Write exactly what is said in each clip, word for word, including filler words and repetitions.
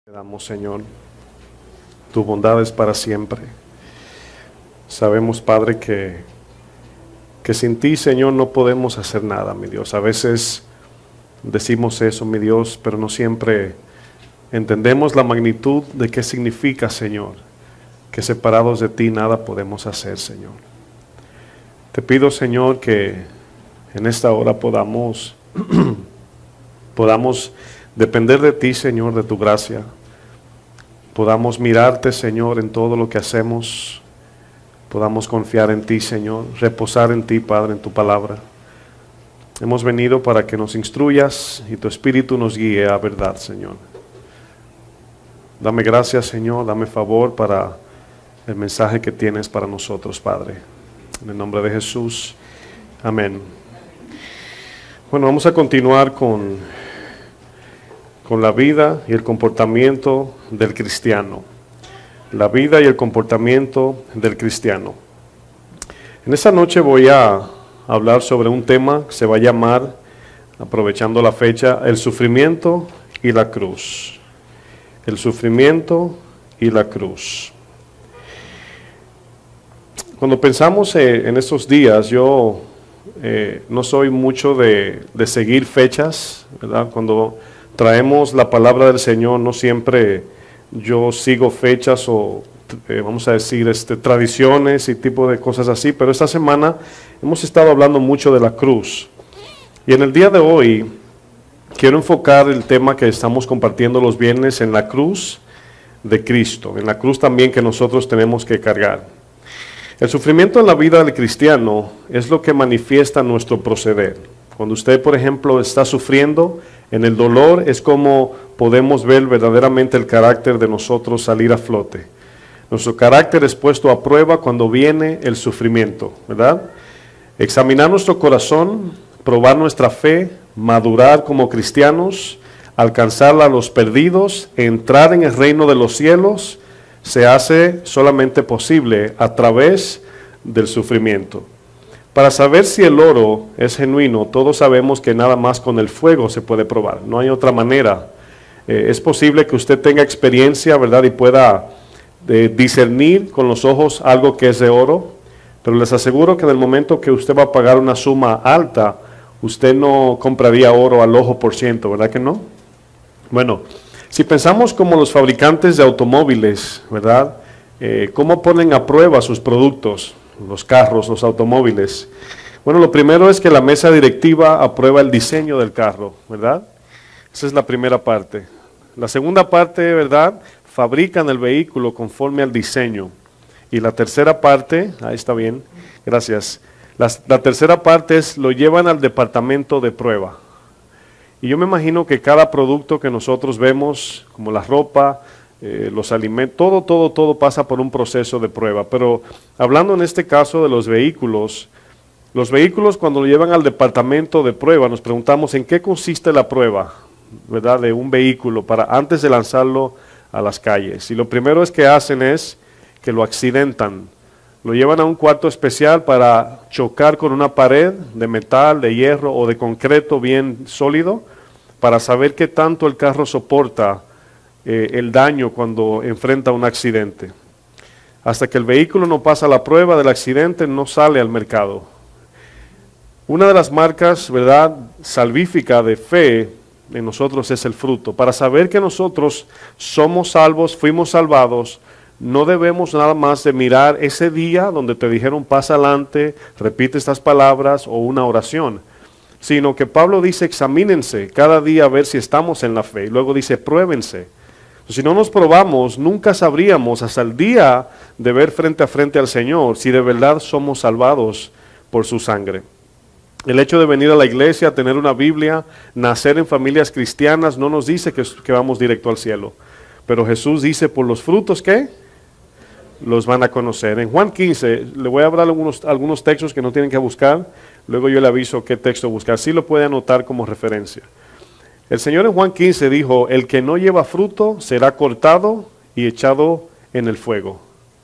Te damos, Señor, tu bondad es para siempre. Sabemos, Padre, que, que sin ti, Señor, no podemos hacer nada, mi Dios. A veces decimos eso, mi Dios, pero no siempre entendemos la magnitud de qué significa, Señor, que separados de ti nada podemos hacer, Señor. Te pido, Señor, que en esta hora podamos, podamos depender de ti, Señor, de tu gracia. Podamos mirarte, Señor, en todo lo que hacemos. Podamos confiar en ti, Señor. Reposar en ti, Padre, en tu palabra. Hemos venido para que nos instruyas y tu Espíritu nos guíe a verdad, Señor. Dame gracias, Señor. Dame favor para el mensaje que tienes para nosotros, Padre. En el nombre de Jesús. Amén. Bueno, vamos a continuar con... con la vida y el comportamiento del cristiano. La vida y el comportamiento del cristiano. En esta noche voy a hablar sobre un tema que se va a llamar, aprovechando la fecha, el sufrimiento y la cruz. El sufrimiento y la cruz. Cuando pensamos eh, en estos días, yo eh, no soy mucho de, de seguir fechas, ¿verdad? Cuando traemos la palabra del Señor, no siempre yo sigo fechas o eh, vamos a decir este, tradiciones y tipo de cosas así, pero esta semana hemos estado hablando mucho de la cruz. Y en el día de hoy quiero enfocar el tema que estamos compartiendo los viernes en la cruz de Cristo, en la cruz también que nosotros tenemos que cargar. El sufrimiento en la vida del cristiano es lo que manifiesta nuestro proceder. Cuando usted, por ejemplo, está sufriendo, en el dolor es como podemos ver verdaderamente el carácter de nosotros salir a flote. Nuestro carácter es puesto a prueba cuando viene el sufrimiento, ¿verdad? Examinar nuestro corazón, probar nuestra fe, madurar como cristianos, alcanzar a los perdidos, entrar en el reino de los cielos, se hace solamente posible a través del sufrimiento. Para saber si el oro es genuino, todos sabemos que nada más con el fuego se puede probar. No hay otra manera. Eh, es posible que usted tenga experiencia, ¿verdad? Y pueda eh, discernir con los ojos algo que es de oro. Pero les aseguro que en el momento que usted va a pagar una suma alta, usted no compraría oro al ojo por ciento, ¿verdad que no? Bueno, si pensamos como los fabricantes de automóviles, ¿verdad? Eh, ¿Cómo ponen a prueba sus productos? Los carros, los automóviles. Bueno, lo primero es que la mesa directiva aprueba el diseño del carro, ¿verdad? Esa es la primera parte. La segunda parte, ¿verdad? Fabrican el vehículo conforme al diseño. Y la tercera parte, ahí está bien, gracias. La, la tercera parte es lo llevan al departamento de prueba. Y yo me imagino que cada producto que nosotros vemos, como la ropa, Eh, los alimentos, todo, todo, todo pasa por un proceso de prueba. Pero hablando en este caso de los vehículos, los vehículos cuando lo llevan al departamento de prueba, nos preguntamos en qué consiste la prueba, ¿verdad? De un vehículo para antes de lanzarlo a las calles. Y lo primero es que hacen es que lo accidentan, lo llevan a un cuarto especial para chocar con una pared de metal, de hierro o de concreto bien sólido, para saber qué tanto el carro soporta Eh, el daño cuando enfrenta un accidente. Hasta que el vehículo no pasa la prueba del accidente, no sale al mercado. Una de las marcas, ¿verdad?, salvífica de fe en nosotros es el fruto. Para saber que nosotros somos salvos, fuimos salvados, no debemos nada más de mirar ese día donde te dijeron pasa adelante, repite estas palabras o una oración, sino que Pablo dice examínense cada día a ver si estamos en la fe. Y luego dice pruébense. Si no nos probamos, nunca sabríamos hasta el día de ver frente a frente al Señor si de verdad somos salvados por su sangre. El hecho de venir a la iglesia, tener una Biblia, nacer en familias cristianas, no nos dice que, que vamos directo al cielo. Pero Jesús dice, por los frutos, ¿qué? Los van a conocer. En Juan quince, le voy a hablar algunos, algunos textos que no tienen que buscar, luego yo le aviso qué texto buscar. Sí lo puede anotar como referencia. El Señor en Juan quince dijo, el que no lleva fruto será cortado y echado en el fuego.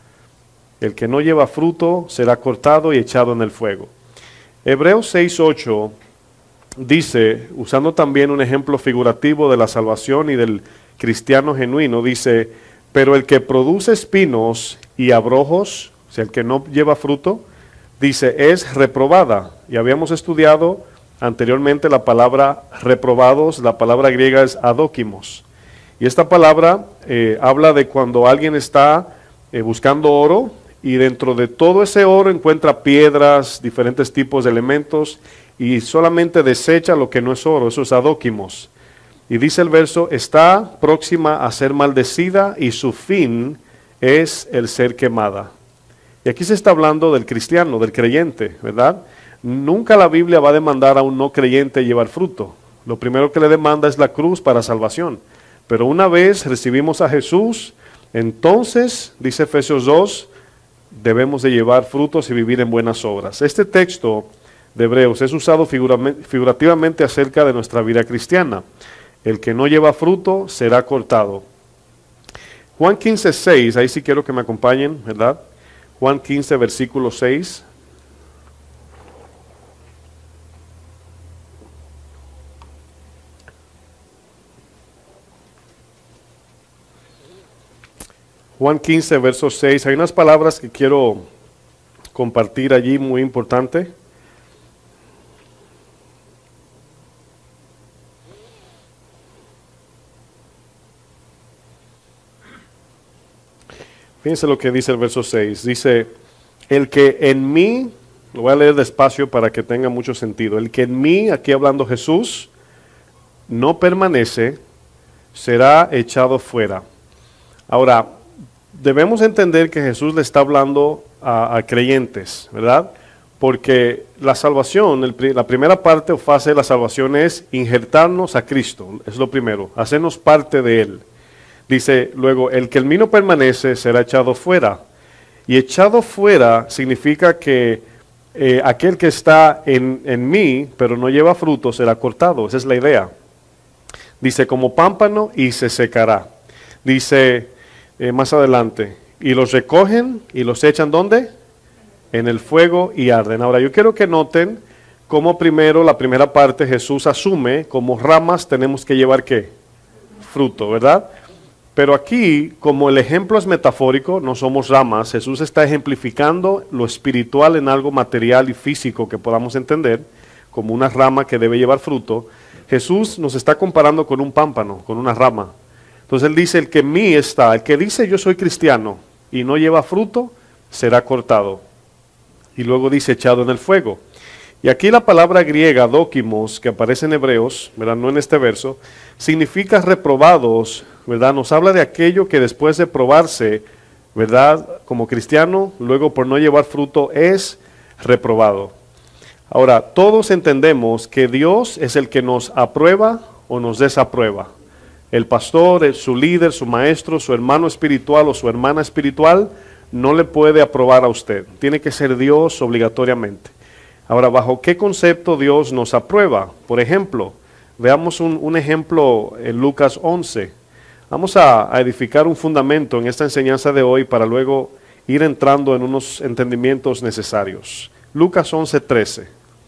El que no lleva fruto será cortado y echado en el fuego. Hebreos seis ocho dice, usando también un ejemplo figurativo de la salvación y del cristiano genuino, dice, pero el que produce espinos y abrojos, o sea, el que no lleva fruto, dice, es reprobada. Y habíamos estudiado anteriormente la palabra reprobados, la palabra griega es adóquimos. Y esta palabra eh, habla de cuando alguien está eh, buscando oro y dentro de todo ese oro encuentra piedras, diferentes tipos de elementos y solamente desecha lo que no es oro, eso es adóquimos. Y dice el verso, está próxima a ser maldecida y su fin es el ser quemada. Y aquí se está hablando del cristiano, del creyente, ¿verdad? Nunca la Biblia va a demandar a un no creyente llevar fruto. Lo primero que le demanda es la cruz para salvación. Pero una vez recibimos a Jesús, entonces, dice Efesios dos, debemos de llevar frutos y vivir en buenas obras. Este texto de Hebreos es usado figurativamente acerca de nuestra vida cristiana. El que no lleva fruto será cortado. Juan quince, seis, ahí sí quiero que me acompañen, ¿verdad? Juan quince, versículo seis. Juan quince, verso seis. Hay unas palabras que quiero compartir allí muy importante. Fíjense lo que dice el verso seis. Dice, el que en mí, lo voy a leer despacio para que tenga mucho sentido. El que en mí, aquí hablando Jesús, no permanece, será echado fuera. Ahora, debemos entender que Jesús le está hablando a, a creyentes, ¿verdad? Porque la salvación, el, la primera parte o fase de la salvación es injertarnos a Cristo, es lo primero, hacernos parte de Él. Dice luego, el que en mí no permanece será echado fuera. Y echado fuera significa que eh, aquel que está en, en mí, pero no lleva fruto, será cortado. Esa es la idea. Dice, como pámpano y se secará. Dice eh, más adelante, y los recogen y los echan ¿dónde? En el fuego y arden. Ahora yo quiero que noten cómo primero, la primera parte, Jesús asume como ramas tenemos que llevar ¿qué? Fruto, ¿verdad? Pero aquí, como el ejemplo es metafórico, no somos ramas, Jesús está ejemplificando lo espiritual en algo material y físico que podamos entender, como una rama que debe llevar fruto. Jesús nos está comparando con un pámpano, con una rama. Entonces él dice, el que en mí está, el que dice yo soy cristiano y no lleva fruto, será cortado. Y luego dice echado en el fuego. Y aquí la palabra griega, dóquimos, que aparece en Hebreos, ¿verdad? No en este verso, significa reprobados, ¿verdad? Nos habla de aquello que después de probarse, ¿verdad? Como cristiano, luego por no llevar fruto es reprobado. Ahora, todos entendemos que Dios es el que nos aprueba o nos desaprueba. El pastor, su líder, su maestro, su hermano espiritual o su hermana espiritual no le puede aprobar a usted. Tiene que ser Dios obligatoriamente. Ahora, ¿bajo qué concepto Dios nos aprueba? Por ejemplo, veamos un, un ejemplo en Lucas once. Vamos a, a edificar un fundamento en esta enseñanza de hoy para luego ir entrando en unos entendimientos necesarios. Lucas once, trece.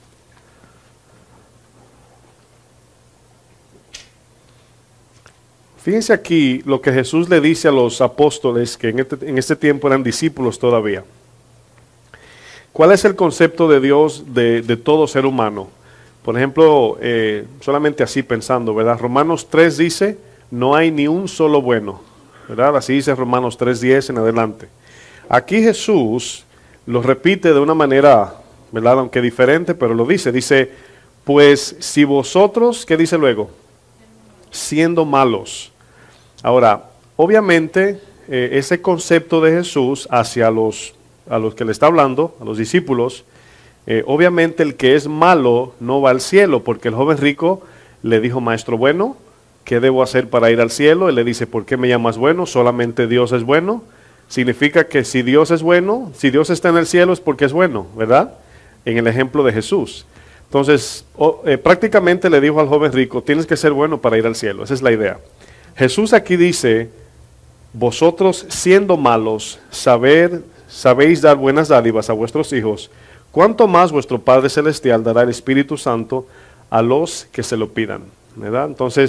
Fíjense aquí lo que Jesús le dice a los apóstoles que en este, en este tiempo eran discípulos todavía. ¿Cuál es el concepto de Dios de, de todo ser humano? Por ejemplo, eh, solamente así pensando, ¿verdad? Romanos tres dice, no hay ni un solo bueno, ¿verdad? Así dice Romanos tres, diez en adelante. Aquí Jesús lo repite de una manera, ¿verdad? Aunque diferente, pero lo dice. Dice, pues si vosotros, ¿qué dice luego? Siendo malos. Ahora, obviamente, eh, ese concepto de Jesús hacia los a los que le está hablando, a los discípulos, eh, obviamente el que es malo no va al cielo, porque el joven rico le dijo, maestro bueno, ¿qué debo hacer para ir al cielo? Él le dice, ¿por qué me llamas bueno? Solamente Dios es bueno. Significa que si Dios es bueno, si Dios está en el cielo es porque es bueno, ¿verdad? En el ejemplo de Jesús. Entonces, oh, eh, prácticamente le dijo al joven rico, tienes que ser bueno para ir al cielo. Esa es la idea. Jesús aquí dice, vosotros siendo malos, saber sabéis dar buenas dádivas a vuestros hijos, ¿cuánto más vuestro Padre Celestial dará el Espíritu Santo a los que se lo pidan? ¿Verdad? Entonces,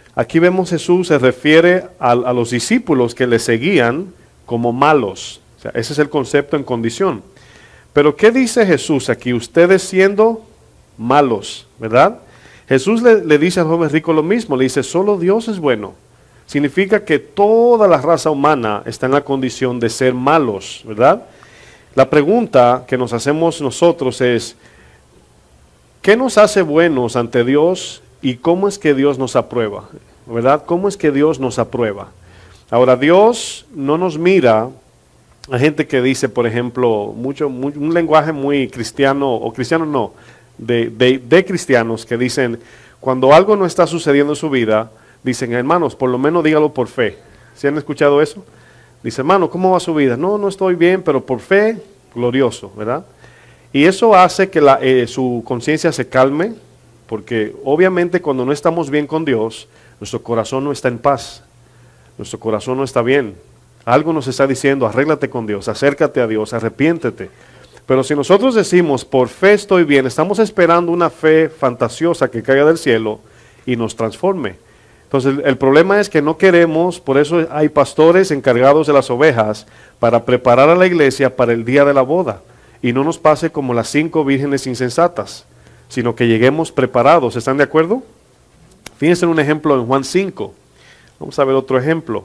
Aquí vemos Jesús se refiere a, a los discípulos que le seguían como malos. O sea, ese es el concepto en condición. Pero ¿qué dice Jesús aquí? Ustedes siendo malos, ¿verdad? Jesús le, le dice al joven rico lo mismo, le dice, solo Dios es bueno. Significa que toda la raza humana está en la condición de ser malos, ¿verdad? La pregunta que nos hacemos nosotros es, ¿qué nos hace buenos ante Dios y cómo es que Dios nos aprueba? ¿Verdad? ¿Cómo es que Dios nos aprueba? Ahora, Dios no nos mira a gente que dice, por ejemplo, mucho, muy, un lenguaje muy cristiano, o cristiano no, de, de, de cristianos que dicen, cuando algo no está sucediendo en su vida, dicen, hermanos, por lo menos dígalo por fe. ¿Sí han escuchado eso? Dice, hermano, ¿cómo va su vida? No, no estoy bien, pero por fe, glorioso, ¿verdad? Y eso hace que la, eh, su conciencia se calme, porque obviamente cuando no estamos bien con Dios, nuestro corazón no está en paz, nuestro corazón no está bien. Algo nos está diciendo, arréglate con Dios, acércate a Dios, arrepiéntete. Pero si nosotros decimos, por fe estoy bien, estamos esperando una fe fantasiosa que caiga del cielo y nos transforme. Entonces el, el problema es que no queremos, por eso hay pastores encargados de las ovejas para preparar a la iglesia para el día de la boda. Y no nos pase como las cinco vírgenes insensatas, sino que lleguemos preparados. ¿Están de acuerdo? Fíjense en un ejemplo en Juan cinco. Vamos a ver otro ejemplo.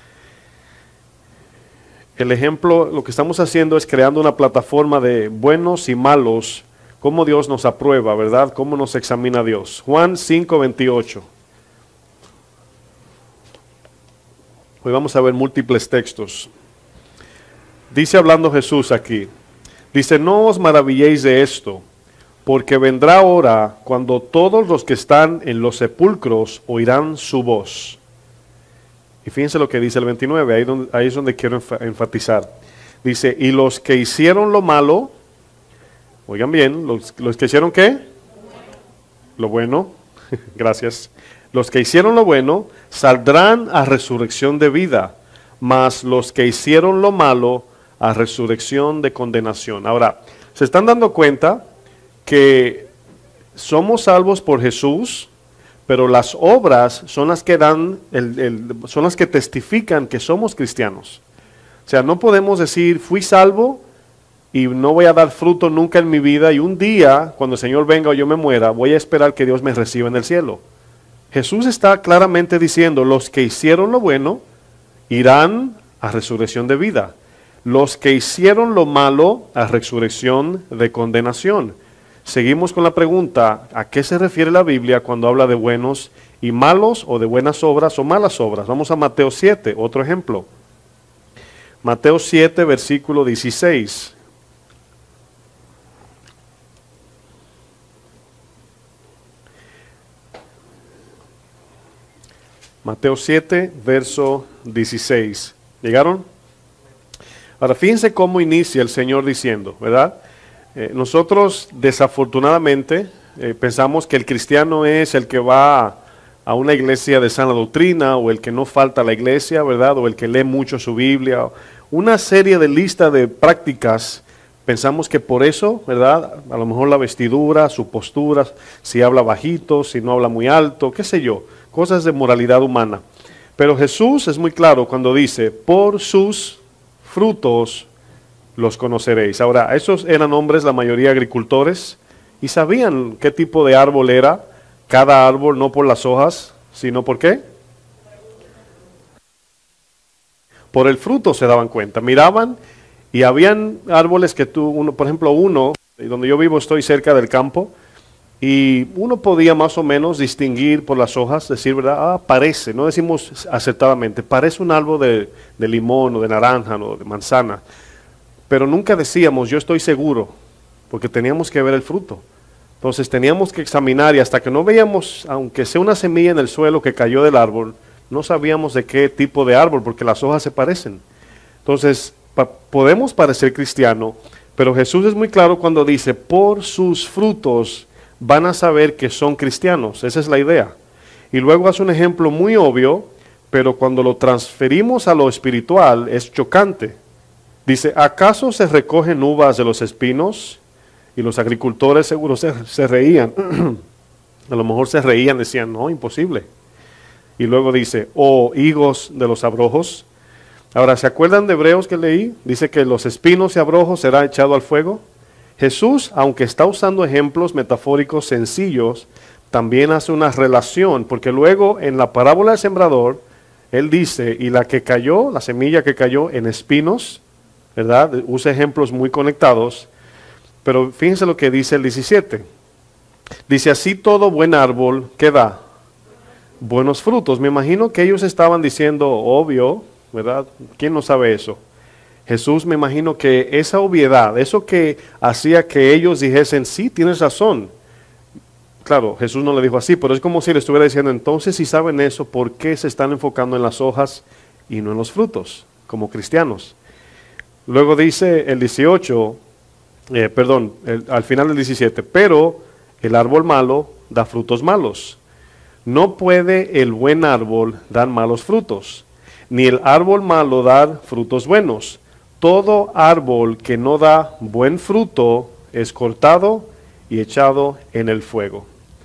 El ejemplo, lo que estamos haciendo es creando una plataforma de buenos y malos, cómo Dios nos aprueba, ¿verdad? Cómo nos examina Dios. Juan cinco, veintiocho. Hoy vamos a ver múltiples textos. Dice hablando Jesús aquí, dice, no os maravilléis de esto, porque vendrá hora cuando todos los que están en los sepulcros oirán su voz. Y fíjense lo que dice el veintinueve, ahí, donde, ahí es donde quiero enfatizar. Dice, y los que hicieron lo malo, oigan bien, los, los que hicieron ¿qué? Lo bueno, gracias. Los que hicieron lo bueno saldrán a resurrección de vida, mas los que hicieron lo malo a resurrección de condenación. Ahora, ¿se están dando cuenta que somos salvos por Jesús? Pero las obras son las que dan, el, el, son las que testifican que somos cristianos. O sea, no podemos decir, fui salvo y no voy a dar fruto nunca en mi vida y un día, cuando el Señor venga o yo me muera, voy a esperar que Dios me reciba en el cielo. Jesús está claramente diciendo, los que hicieron lo bueno irán a resurrección de vida. Los que hicieron lo malo a resurrección de condenación. Seguimos con la pregunta, ¿a qué se refiere la Biblia cuando habla de buenos y malos o de buenas obras o malas obras? Vamos a Mateo siete, otro ejemplo. Mateo siete, versículo dieciséis. Mateo siete, verso dieciséis. ¿Llegaron? Ahora fíjense cómo inicia el Señor diciendo, ¿verdad? Eh, nosotros desafortunadamente eh, pensamos que el cristiano es el que va a una iglesia de sana doctrina o el que no falta a la iglesia, ¿verdad? O el que lee mucho su Biblia. Una serie de lista de prácticas, pensamos que por eso, ¿verdad? A lo mejor la vestidura, su postura, si habla bajito, si no habla muy alto, qué sé yo, cosas de moralidad humana. Pero Jesús es muy claro cuando dice, por sus frutos los conoceréis. Ahora, esos eran hombres, la mayoría agricultores, y sabían qué tipo de árbol era cada árbol, no por las hojas, sino por qué. Por el fruto se daban cuenta, miraban, y habían árboles que tú, uno, por ejemplo uno, donde yo vivo estoy cerca del campo, y uno podía más o menos distinguir por las hojas, decir, ¿verdad? Ah, parece, no decimos acertadamente, parece un árbol de, de limón o de naranja o de manzana. Pero nunca decíamos, yo estoy seguro, porque teníamos que ver el fruto. Entonces teníamos que examinar y hasta que no veíamos, aunque sea una semilla en el suelo que cayó del árbol, no sabíamos de qué tipo de árbol, porque las hojas se parecen. Entonces, pa- podemos parecer cristiano, pero Jesús es muy claro cuando dice, por sus frutos van a saber que son cristianos. Esa es la idea. Y luego hace un ejemplo muy obvio, pero cuando lo transferimos a lo espiritual es chocante. Dice, ¿acaso se recogen uvas de los espinos? Y los agricultores seguro se, se reían. A lo mejor se reían, decían, no, imposible. y luego dice, o higos de los abrojos. Ahora, ¿se acuerdan de Hebreos que leí? Dice que los espinos y abrojos será echado al fuego. Jesús, aunque está usando ejemplos metafóricos sencillos, también hace una relación, porque luego en la parábola del sembrador, él dice, y la que cayó, la semilla que cayó en espinos, ¿verdad? Usa ejemplos muy conectados, pero fíjense lo que dice el diecisiete. Dice, así todo buen árbol, ¿qué da? Buenos frutos. Me imagino que ellos estaban diciendo, obvio, ¿verdad? ¿Quién no sabe eso? Jesús, me imagino que esa obviedad, eso que hacía que ellos dijesen, sí, tienes razón. Claro, Jesús no le dijo así, pero es como si le estuviera diciendo, entonces si saben eso, ¿por qué se están enfocando en las hojas y no en los frutos, como cristianos? Luego dice el dieciocho, eh, perdón, el, al final del diecisiete, pero el árbol malo da frutos malos. No puede el buen árbol dar malos frutos, ni el árbol malo dar frutos buenos. Todo árbol que no da buen fruto es cortado y echado en el fuego.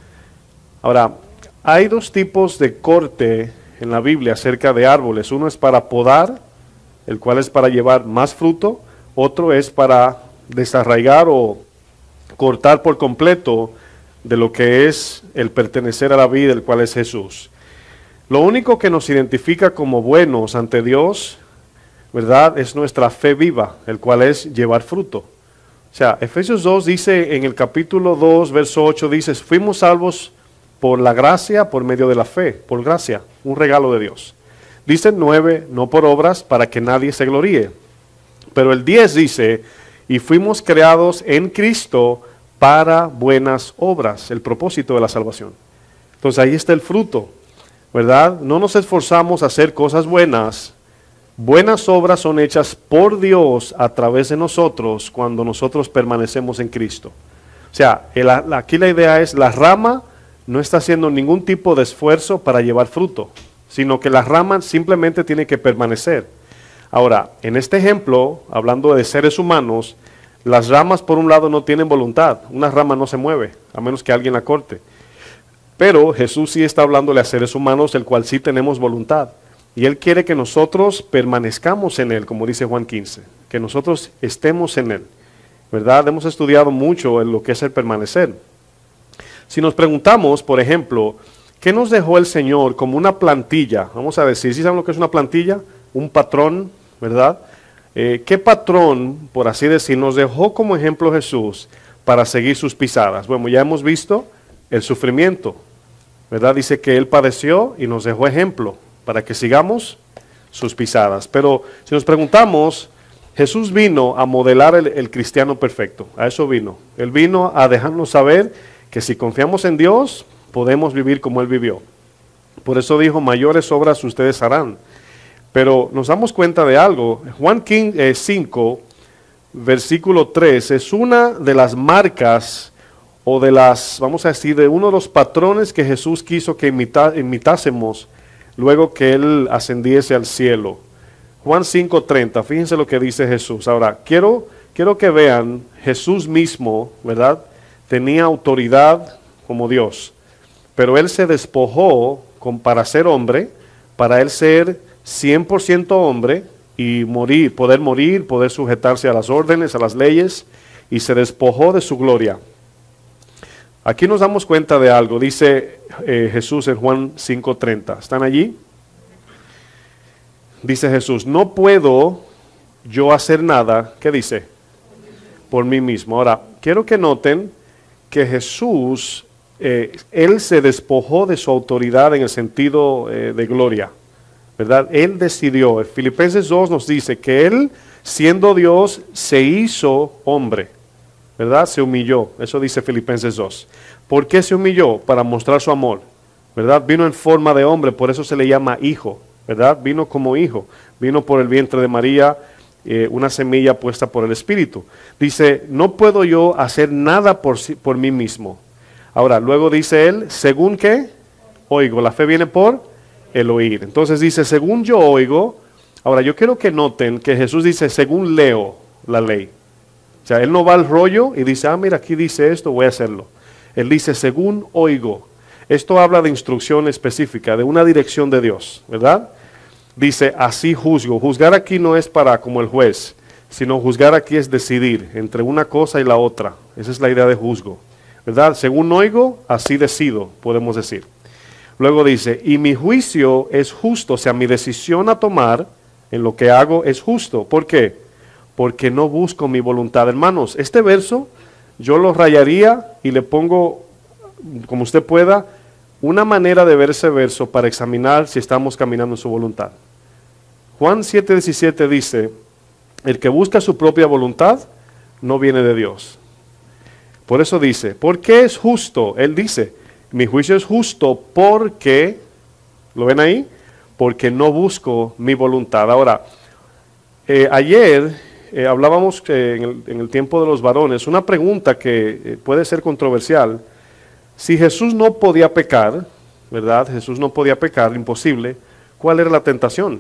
Ahora, hay dos tipos de corte en la Biblia acerca de árboles. Uno es para podar, el cual es para llevar más fruto. Otro es para desarraigar o cortar por completo de lo que es el pertenecer a la vida, el cual es Jesús. Lo único que nos identifica como buenos ante Dios, ¿verdad?, es nuestra fe viva, el cual es llevar fruto. O sea, Efesios dos dice, en el capítulo dos, verso ocho, dice, fuimos salvos por la gracia, por medio de la fe, por gracia, un regalo de Dios. Dice el nueve, no por obras, para que nadie se gloríe. Pero el diez dice, y fuimos creados en Cristo para buenas obras, el propósito de la salvación. Entonces ahí está el fruto, ¿verdad? No nos esforzamos a hacer cosas buenas. Buenas obras son hechas por Dios a través de nosotros cuando nosotros permanecemos en Cristo. O sea, el, aquí la idea es, la rama no está haciendo ningún tipo de esfuerzo para llevar fruto, sino que la rama simplemente tiene que permanecer. Ahora, en este ejemplo, hablando de seres humanos, las ramas por un lado no tienen voluntad. Una rama no se mueve, a menos que alguien la corte. Pero Jesús sí está hablándole a seres humanos, el cual sí tenemos voluntad. Y Él quiere que nosotros permanezcamos en Él, como dice Juan quince, que nosotros estemos en Él, ¿verdad? Hemos estudiado mucho en lo que es el permanecer. Si nos preguntamos, por ejemplo, ¿qué nos dejó el Señor como una plantilla? Vamos a decir, ¿sí saben lo que es una plantilla? Un patrón, ¿verdad? Eh, ¿Qué patrón, por así decir, nos dejó como ejemplo Jesús para seguir sus pisadas? Bueno, ya hemos visto el sufrimiento, ¿verdad? Dice que Él padeció y nos dejó ejemplo para que sigamos sus pisadas. Pero si nos preguntamos, Jesús vino a modelar el, el cristiano perfecto, a eso vino. Él vino a dejarnos saber que si confiamos en Dios, podemos vivir como Él vivió. Por eso dijo, mayores obras ustedes harán. Pero nos damos cuenta de algo. Juan cinco, versículo tres, es una de las marcas o de las, vamos a decir, de uno de los patrones que Jesús quiso que imita, imitásemos luego que Él ascendiese al cielo. Juan cinco treinta, fíjense lo que dice Jesús. Ahora, quiero, quiero que vean, Jesús mismo, ¿verdad?, tenía autoridad como Dios, pero Él se despojó con, para ser hombre, para Él ser cien por ciento hombre y morir, poder morir, poder sujetarse a las órdenes, a las leyes, y se despojó de su gloria. Aquí nos damos cuenta de algo, dice eh, Jesús en Juan cinco treinta. ¿Están allí? Dice Jesús, no puedo yo hacer nada, ¿qué dice? Por mí mismo. Ahora, quiero que noten que Jesús, eh, Él se despojó de su autoridad en el sentido eh, de gloria, ¿verdad? Él decidió. Filipenses dos nos dice que Él, siendo Dios, se hizo hombre, ¿verdad? Se humilló. Eso dice Filipenses dos. ¿Por qué se humilló? Para mostrar su amor, ¿verdad? Vino en forma de hombre, por eso se le llama hijo, ¿verdad? Vino como hijo, vino por el vientre de María, eh, una semilla puesta por el Espíritu. Dice, no puedo yo hacer nada por, por mí mismo. Ahora, luego dice él, ¿según qué? Oigo. La fe viene por el oír. Entonces dice, según yo oigo. Ahora, yo quiero que noten que Jesús dice, según leo la ley. O sea, Él no va al rollo y dice, ah, mira, aquí dice esto, voy a hacerlo. Él dice, según oigo. Esto habla de instrucción específica, de una dirección de Dios, ¿verdad? Dice, así juzgo. Juzgar aquí no es para como el juez, sino juzgar aquí es decidir entre una cosa y la otra. Esa es la idea de juzgo, ¿verdad? Según oigo, así decido, podemos decir. Luego dice, y mi juicio es justo, o sea, mi decisión a tomar en lo que hago es justo. ¿Por qué? Porque no busco mi voluntad. Hermanos, este verso yo lo rayaría y le pongo, como usted pueda, una manera de ver ese verso para examinar si estamos caminando en su voluntad. Juan siete diecisiete dice, el que busca su propia voluntad no viene de Dios. Por eso dice, ¿por qué es justo? Él dice, mi juicio es justo porque, ¿lo ven ahí? Porque no busco mi voluntad. Ahora, eh, ayer eh, hablábamos eh, en, el, en el tiempo de los varones, una pregunta que eh, puede ser controversial. Si Jesús no podía pecar, ¿verdad? Jesús no podía pecar, imposible. ¿Cuál era la tentación?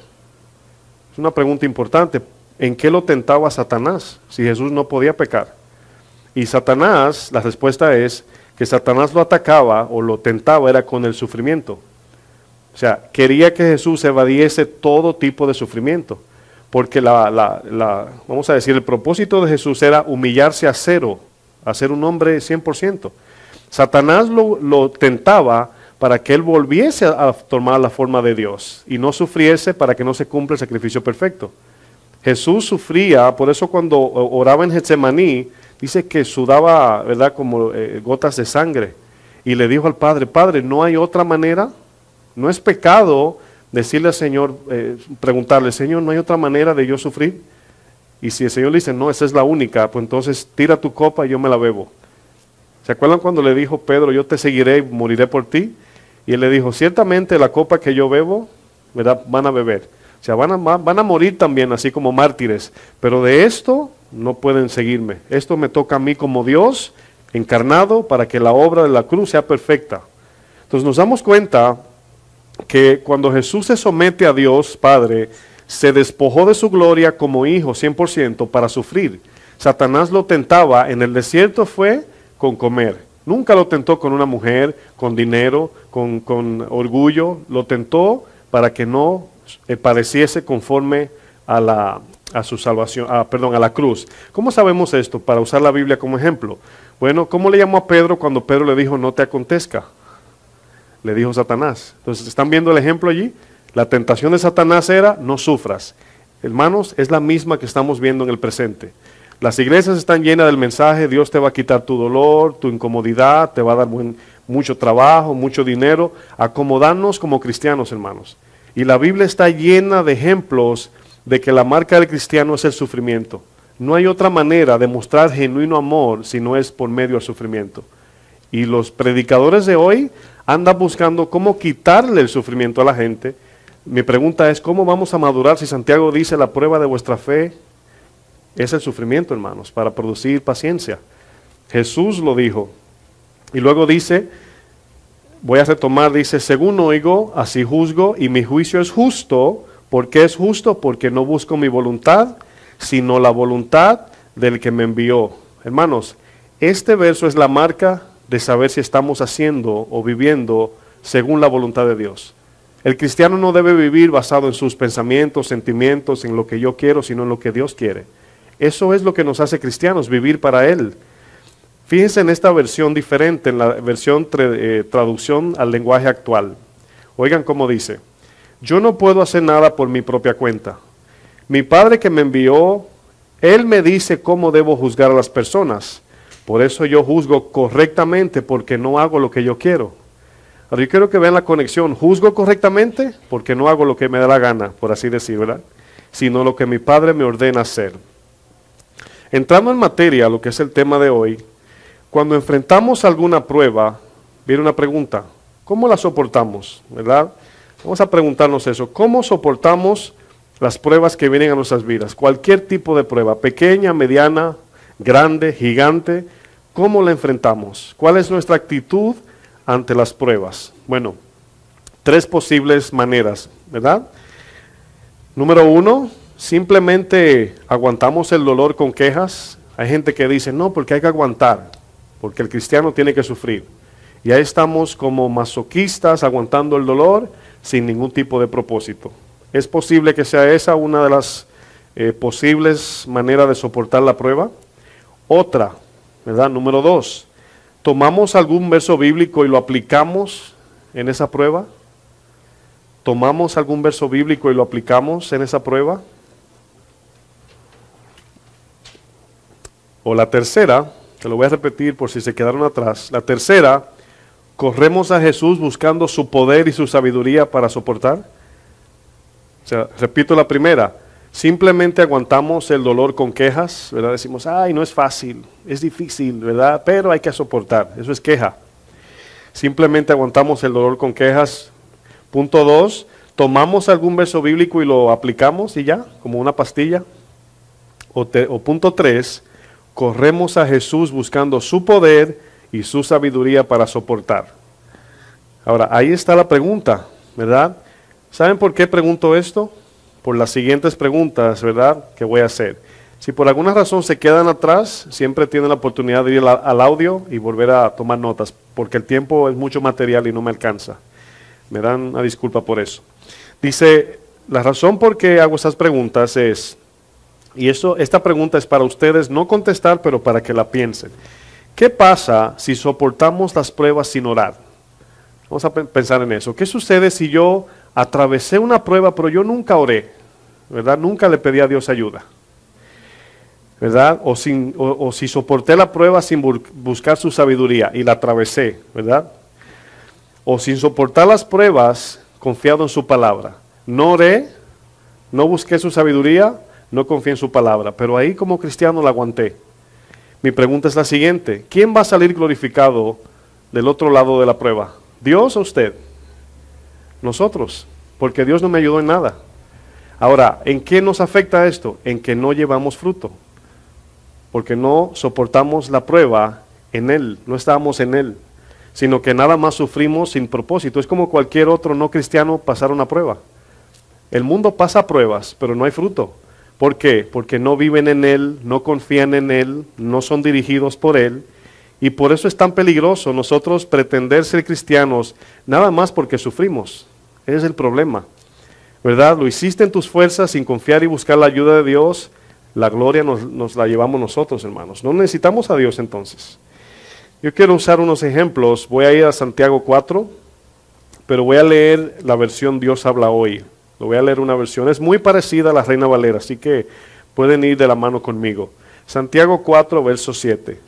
Es una pregunta importante. ¿En qué lo tentaba Satanás si Jesús no podía pecar? Y Satanás, la respuesta es que Satanás lo atacaba o lo tentaba era con el sufrimiento. O sea, quería que Jesús evadiese todo tipo de sufrimiento. Porque la, la, la, vamos a decir, el propósito de Jesús era humillarse a cero, a ser un hombre cien por ciento. Satanás lo, lo tentaba para que él volviese a, a tomar la forma de Dios y no sufriese para que no se cumpla el sacrificio perfecto. Jesús sufría, por eso cuando oraba en Getsemaní, dice que sudaba, ¿verdad?, como eh, gotas de sangre. Y le dijo al Padre, Padre, ¿no hay otra manera? No es pecado decirle al Señor, eh, preguntarle, Señor, ¿no hay otra manera de yo sufrir? Y si el Señor le dice, no, esa es la única, pues entonces tira tu copa y yo me la bebo. ¿Se acuerdan cuando le dijo Pedro, yo te seguiré y moriré por ti? Y él le dijo, ciertamente la copa que yo bebo, ¿verdad?, van a beber. O sea, van a, van a morir también, así como mártires. Pero de esto no pueden seguirme. Esto me toca a mí como Dios encarnado para que la obra de la cruz sea perfecta. Entonces nos damos cuenta que cuando Jesús se somete a Dios Padre, se despojó de su gloria como hijo cien por ciento para sufrir. Satanás lo tentaba en el desierto fue con comer. Nunca lo tentó con una mujer, con dinero, con, con orgullo. Lo tentó para que no eh, padeciese conforme a la a su salvación, a, perdón, a la cruz. ¿Cómo sabemos esto? Para usar la Biblia como ejemplo. Bueno, ¿cómo le llamó a Pedro cuando Pedro le dijo no te acontezca? Le dijo Satanás. Entonces, ¿están viendo el ejemplo allí? La tentación de Satanás era no sufras. Hermanos, es la misma que estamos viendo en el presente. Las iglesias están llenas del mensaje, Dios te va a quitar tu dolor, tu incomodidad, te va a dar buen, mucho trabajo, mucho dinero. Acomodarnos como cristianos, hermanos. Y la Biblia está llena de ejemplos de que la marca del cristiano es el sufrimiento. No hay otra manera de mostrar genuino amor si no es por medio del sufrimiento. Y los predicadores de hoy andan buscando cómo quitarle el sufrimiento a la gente. Mi pregunta es, ¿cómo vamos a madurar si Santiago dice la prueba de vuestra fe es el sufrimiento, hermanos, para producir paciencia? Jesús lo dijo. Y luego dice, voy a retomar, dice, según oigo, así juzgo, y mi juicio es justo. ¿Por qué es justo? Porque no busco mi voluntad, sino la voluntad del que me envió. Hermanos, este verso es la marca de saber si estamos haciendo o viviendo según la voluntad de Dios. El cristiano no debe vivir basado en sus pensamientos, sentimientos, en lo que yo quiero, sino en lo que Dios quiere. Eso es lo que nos hace cristianos, vivir para Él. Fíjense en esta versión diferente, en la versión eh, traducción al lenguaje actual. Oigan cómo dice. Yo no puedo hacer nada por mi propia cuenta. Mi Padre que me envió, Él me dice cómo debo juzgar a las personas. Por eso yo juzgo correctamente porque no hago lo que yo quiero. Ahora yo quiero que vean la conexión. Juzgo correctamente porque no hago lo que me da la gana, por así decir, ¿verdad? Sino lo que mi Padre me ordena hacer. Entrando en materia, lo que es el tema de hoy, cuando enfrentamos alguna prueba, viene una pregunta. ¿Cómo la soportamos? ¿Verdad? Vamos a preguntarnos eso. ¿Cómo soportamos las pruebas que vienen a nuestras vidas? Cualquier tipo de prueba, pequeña, mediana, grande, gigante, ¿cómo la enfrentamos? ¿Cuál es nuestra actitud ante las pruebas? Bueno, tres posibles maneras, ¿verdad? Número uno, simplemente aguantamos el dolor con quejas. Hay gente que dice, no, porque hay que aguantar, porque el cristiano tiene que sufrir. Y ahí estamos como masoquistas aguantando el dolor sin ningún tipo de propósito. ¿Es posible que sea esa una de las eh, posibles maneras de soportar la prueba? Otra, ¿verdad? Número dos, ¿tomamos algún verso bíblico y lo aplicamos en esa prueba? ¿Tomamos algún verso bíblico y lo aplicamos en esa prueba? O la tercera, que lo voy a repetir por si se quedaron atrás. La tercera, ¿corremos a Jesús buscando su poder y su sabiduría para soportar? O sea, repito la primera, simplemente aguantamos el dolor con quejas, ¿verdad? Decimos, ay, no es fácil, es difícil, ¿verdad? Pero hay que soportar, eso es queja. Simplemente aguantamos el dolor con quejas. Punto dos, tomamos algún verso bíblico y lo aplicamos y ya, como una pastilla. O, te, o punto tres, corremos a Jesús buscando su poder y su sabiduría para soportar. Ahora, ahí está la pregunta, ¿verdad? ¿Saben por qué pregunto esto? Por las siguientes preguntas, ¿verdad?, que voy a hacer. Si por alguna razón se quedan atrás, siempre tienen la oportunidad de ir al, al audio y volver a tomar notas, porque el tiempo es mucho material y no me alcanza. Me dan una disculpa por eso. Dice, la razón por qué hago estas preguntas es, y eso, esta pregunta es para ustedes no contestar, pero para que la piensen. ¿Qué pasa si soportamos las pruebas sin orar? Vamos a pensar en eso. ¿Qué sucede si yo atravesé una prueba, pero yo nunca oré? ¿Verdad? Nunca le pedí a Dios ayuda. ¿Verdad? O, sin, o, o si soporté la prueba sin bu- buscar su sabiduría y la atravesé, ¿verdad? O sin soportar las pruebas, confiado en su palabra. No oré, no busqué su sabiduría, no confié en su palabra, pero ahí como cristiano la aguanté. Mi pregunta es la siguiente, ¿quién va a salir glorificado del otro lado de la prueba? ¿Dios o usted? Nosotros, porque Dios no me ayudó en nada. Ahora, ¿en qué nos afecta esto? En que no llevamos fruto, porque no soportamos la prueba en Él, no estábamos en Él, sino que nada más sufrimos sin propósito. Es como cualquier otro no cristiano pasar una prueba. El mundo pasa pruebas, pero no hay fruto. ¿Por qué? Porque no viven en Él, no confían en Él, no son dirigidos por Él, y por eso es tan peligroso nosotros pretender ser cristianos nada más porque sufrimos. Ese es el problema, ¿verdad? Lo hiciste en tus fuerzas sin confiar y buscar la ayuda de Dios, la gloria nos, nos la llevamos nosotros, hermanos. No necesitamos a Dios entonces. Yo quiero usar unos ejemplos, voy a ir a Santiago cuatro, pero voy a leer la versión Dios habla hoy. Lo voy a leer una versión, es muy parecida a la Reina Valera, así que pueden ir de la mano conmigo. Santiago cuatro, verso siete.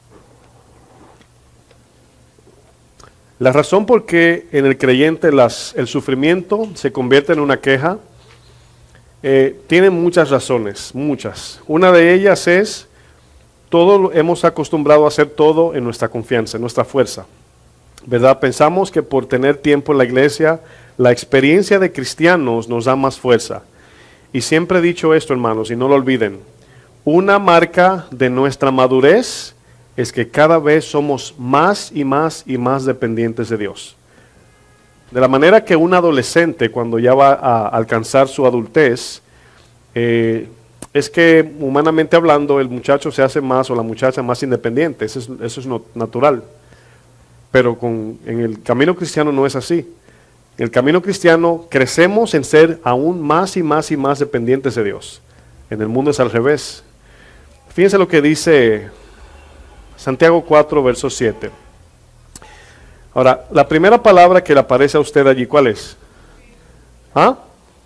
La razón por qué en el creyente las, el sufrimiento se convierte en una queja, eh, tiene muchas razones, muchas. Una de ellas es, todo hemos acostumbrado a hacer todo en nuestra confianza, en nuestra fuerza, ¿verdad? Pensamos que por tener tiempo en la iglesia, la experiencia de cristianos nos da más fuerza. Y siempre he dicho esto, hermanos, y no lo olviden. Una marca de nuestra madurez es que cada vez somos más y más y más dependientes de Dios. De la manera que un adolescente, cuando ya va a alcanzar su adultez, eh, es que humanamente hablando, el muchacho se hace más o la muchacha más independiente. Eso es, eso es no, natural. Pero con, en el camino cristiano no es así. En el camino cristiano crecemos en ser aún más y más y más dependientes de Dios. En el mundo es al revés. Fíjense lo que dice Santiago cuatro, verso siete. Ahora, la primera palabra que le aparece a usted allí, ¿cuál es? ¿Ah?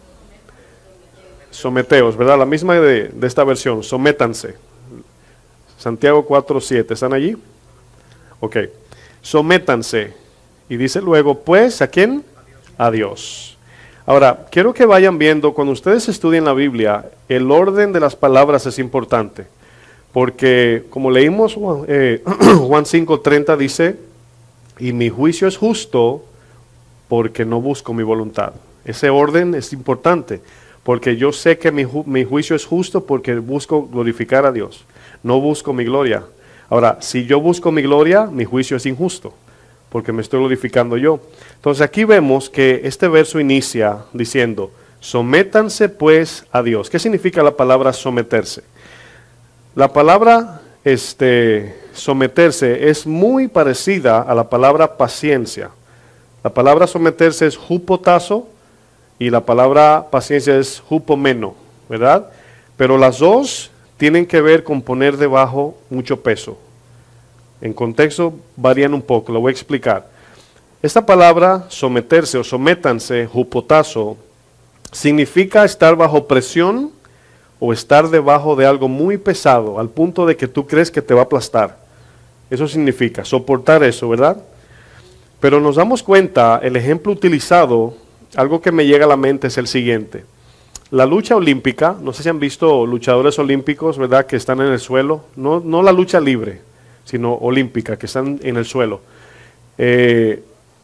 Someteos, ¿verdad? La misma de, de esta versión, sométanse. Santiago cuatro, siete, ¿están allí? Ok. Sométanse. Y dice luego, pues, ¿a quién? A Dios. Ahora, quiero que vayan viendo, cuando ustedes estudien la Biblia, el orden de las palabras es importante. Porque, como leímos, eh, Juan cinco, treinta dice, y mi juicio es justo porque no busco mi voluntad. Ese orden es importante, porque yo sé que mi, ju- mi juicio es justo porque busco glorificar a Dios. No busco mi gloria. Ahora, si yo busco mi gloria, mi juicio es injusto, porque me estoy glorificando yo. Entonces aquí vemos que este verso inicia diciendo, sométanse pues a Dios. ¿Qué significa la palabra someterse? La palabra este, someterse es muy parecida a la palabra paciencia. La palabra someterse es hupotazo y la palabra paciencia es hupomeno, ¿verdad? Pero las dos tienen que ver con poner debajo mucho peso. En contexto varían un poco, lo voy a explicar. Esta palabra someterse o sométanse, hupotazo, significa estar bajo presión o estar debajo de algo muy pesado, al punto de que tú crees que te va a aplastar. Eso significa soportar eso, ¿verdad? Pero nos damos cuenta, el ejemplo utilizado, algo que me llega a la mente es el siguiente. La lucha olímpica, no sé si han visto luchadores olímpicos, ¿verdad?, que están en el suelo, no, no la lucha libre, sino olímpica, que están en el suelo. Eh,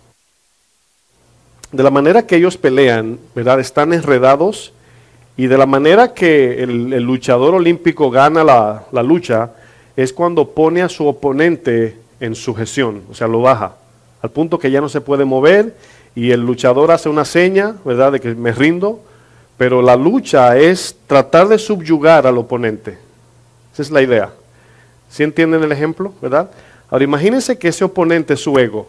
de la manera que ellos pelean, ¿verdad?, están enredados, y de la manera que el, el luchador olímpico gana la, la lucha, es cuando pone a su oponente en sujeción, o sea, lo baja, al punto que ya no se puede mover, y el luchador hace una seña, ¿verdad?, de que me rindo, pero la lucha es tratar de subyugar al oponente. Esa es la idea. ¿Sí entienden el ejemplo, verdad? Ahora imagínense que ese oponente es su ego.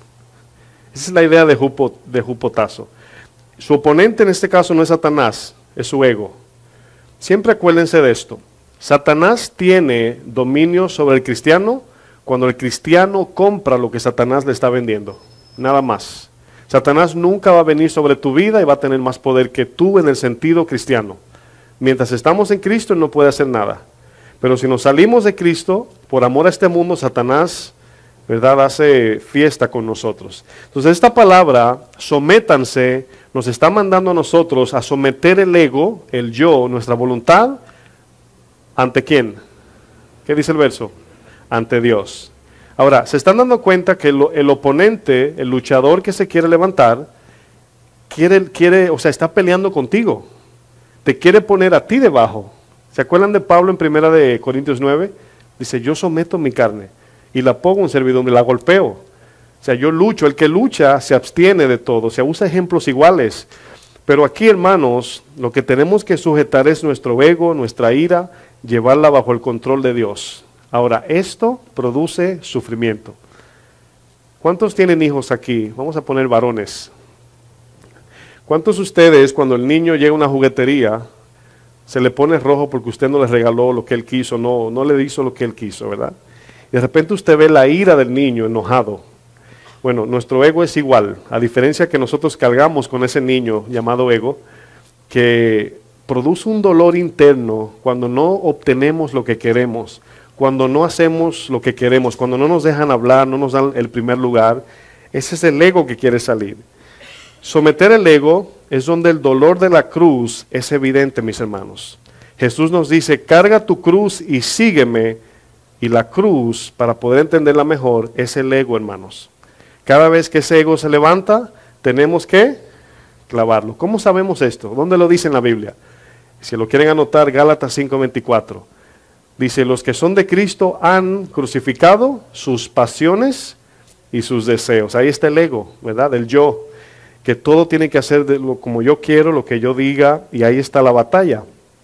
Esa es la idea de, jupo, de jupotazo. Su oponente en este caso no es Satanás, es su ego. Siempre acuérdense de esto. Satanás tiene dominio sobre el cristiano cuando el cristiano compra lo que Satanás le está vendiendo. Nada más. Satanás nunca va a venir sobre tu vida y va a tener más poder que tú en el sentido cristiano. Mientras estamos en Cristo, Él no puede hacer nada. Pero si nos salimos de Cristo, por amor a este mundo, Satanás, ¿verdad?, hace fiesta con nosotros. Entonces esta palabra, sométanse, nos está mandando a nosotros a someter el ego, el yo, nuestra voluntad, ¿ante quién? ¿Qué dice el verso? Ante Dios. Ahora, se están dando cuenta que el, el oponente, el luchador que se quiere levantar, quiere, quiere, o sea, está peleando contigo. Te quiere poner a ti debajo. ¿Se acuerdan de Pablo en primera de Corintios nueve? Dice, yo someto mi carne y la pongo en servidumbre, la golpeo. O sea, yo lucho. El que lucha se abstiene de todo. O sea, usa ejemplos iguales. Pero aquí, hermanos, lo que tenemos que sujetar es nuestro ego, nuestra ira, llevarla bajo el control de Dios. Ahora, esto produce sufrimiento. ¿Cuántos tienen hijos aquí? Vamos a poner varones. ¿Cuántos de ustedes, cuando el niño llega a una juguetería, se le pone rojo porque usted no le regaló lo que él quiso, no, no le hizo lo que él quiso, ¿verdad? Y de repente usted ve la ira del niño enojado. Bueno, nuestro ego es igual, a diferencia que nosotros cargamos con ese niño llamado ego, que produce un dolor interno cuando no obtenemos lo que queremos, cuando no hacemos lo que queremos, cuando no nos dejan hablar, no nos dan el primer lugar. Ese es el ego que quiere salir. Someter el ego es donde el dolor de la cruz es evidente, mis hermanos. Jesús nos dice, carga tu cruz y sígueme. Y la cruz, para poder entenderla mejor, es el ego, hermanos. Cada vez que ese ego se levanta, tenemos que clavarlo. ¿Cómo sabemos esto? ¿Dónde lo dice en la Biblia? Si lo quieren anotar, Gálatas cinco veinticuatro. Dice, los que son de Cristo han crucificado sus pasiones y sus deseos. Ahí está el ego, ¿verdad? El yo, que todo tiene que hacer de lo, como yo quiero, lo que yo diga, y ahí está la batalla.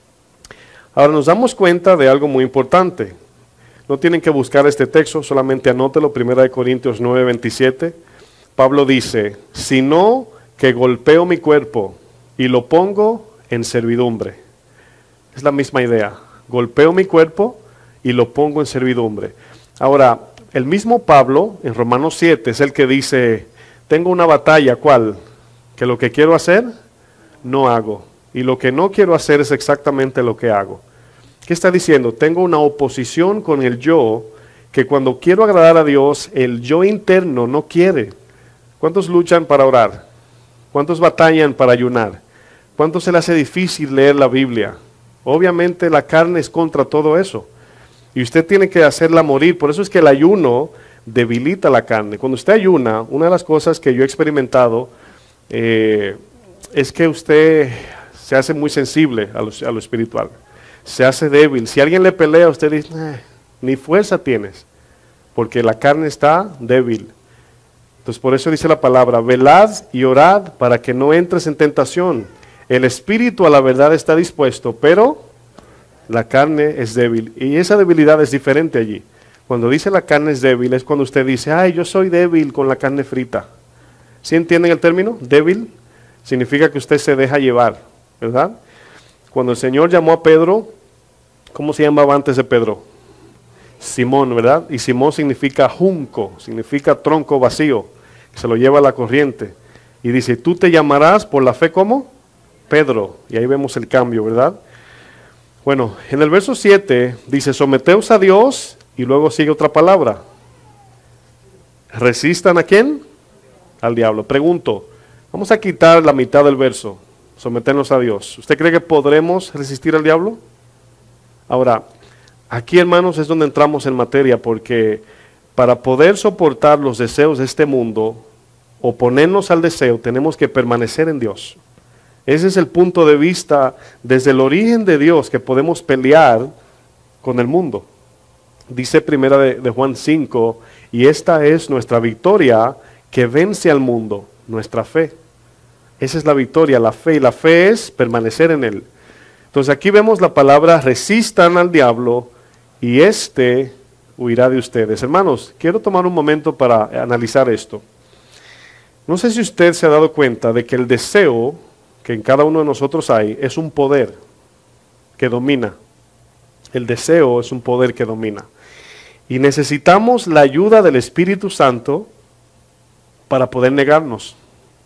Ahora nos damos cuenta de algo muy importante. No tienen que buscar este texto, solamente anótelo, primera de Corintios nueve veintisiete. Pablo dice, sino que golpeo mi cuerpo y lo pongo en servidumbre. Es la misma idea. Golpeo mi cuerpo y lo pongo en servidumbre. Ahora, el mismo Pablo, en Romanos siete, es el que dice, tengo una batalla, ¿cuál? Que lo que quiero hacer, no hago. Y lo que no quiero hacer es exactamente lo que hago. ¿Qué está diciendo? Tengo una oposición con el yo, que cuando quiero agradar a Dios, el yo interno no quiere. ¿Cuántos luchan para orar? ¿Cuántos batallan para ayunar? ¿Cuántos se les hace difícil leer la Biblia? Obviamente la carne es contra todo eso. Y usted tiene que hacerla morir. Por eso es que el ayuno debilita la carne. Cuando usted ayuna, una de las cosas que yo he experimentado eh, es que usted se hace muy sensible a lo, a lo espiritual. Se hace débil. Si alguien le pelea, usted dice, eh, ni fuerza tienes, porque la carne está débil. Entonces por eso dice la palabra, velad y orad para que no entres en tentación. El espíritu a la verdad está dispuesto, pero La carne es débil. Y esa debilidad es diferente allí. Cuando dice la carne es débil, es cuando usted dice, ay, yo soy débil con la carne frita. ¿Sí entienden el término? Débil significa que usted se deja llevar, ¿verdad? Cuando el Señor llamó a Pedro, ¿cómo se llamaba antes de Pedro? Simón, ¿verdad? Y Simón significa junco, significa tronco vacío, que se lo lleva a la corriente. Y dice, tú te llamarás por la fe, ¿cómo? Pedro. Y ahí vemos el cambio, ¿verdad? Bueno, en el verso siete dice, someteos a Dios, y luego sigue otra palabra. ¿Resistan a quién? Al diablo. Pregunto, vamos a quitar la mitad del verso, someternos a Dios. ¿Usted cree que podremos resistir al diablo? Ahora, aquí, hermanos, es donde entramos en materia, porque para poder soportar los deseos de este mundo, oponernos al deseo, tenemos que permanecer en Dios. Ese es el punto de vista desde el origen de Dios, que podemos pelear con el mundo. Dice primera de, de Juan cinco, y esta es nuestra victoria, que vence al mundo, nuestra fe. Esa es la victoria, la fe, y la fe es permanecer en Él. Entonces aquí vemos la palabra, resistan al diablo, y éste huirá de ustedes. Hermanos, quiero tomar un momento para analizar esto. No sé si usted se ha dado cuenta de que el deseo que en cada uno de nosotros hay es un poder que domina. El deseo es un poder que domina. Y necesitamos la ayuda del Espíritu Santo para poder negarnos.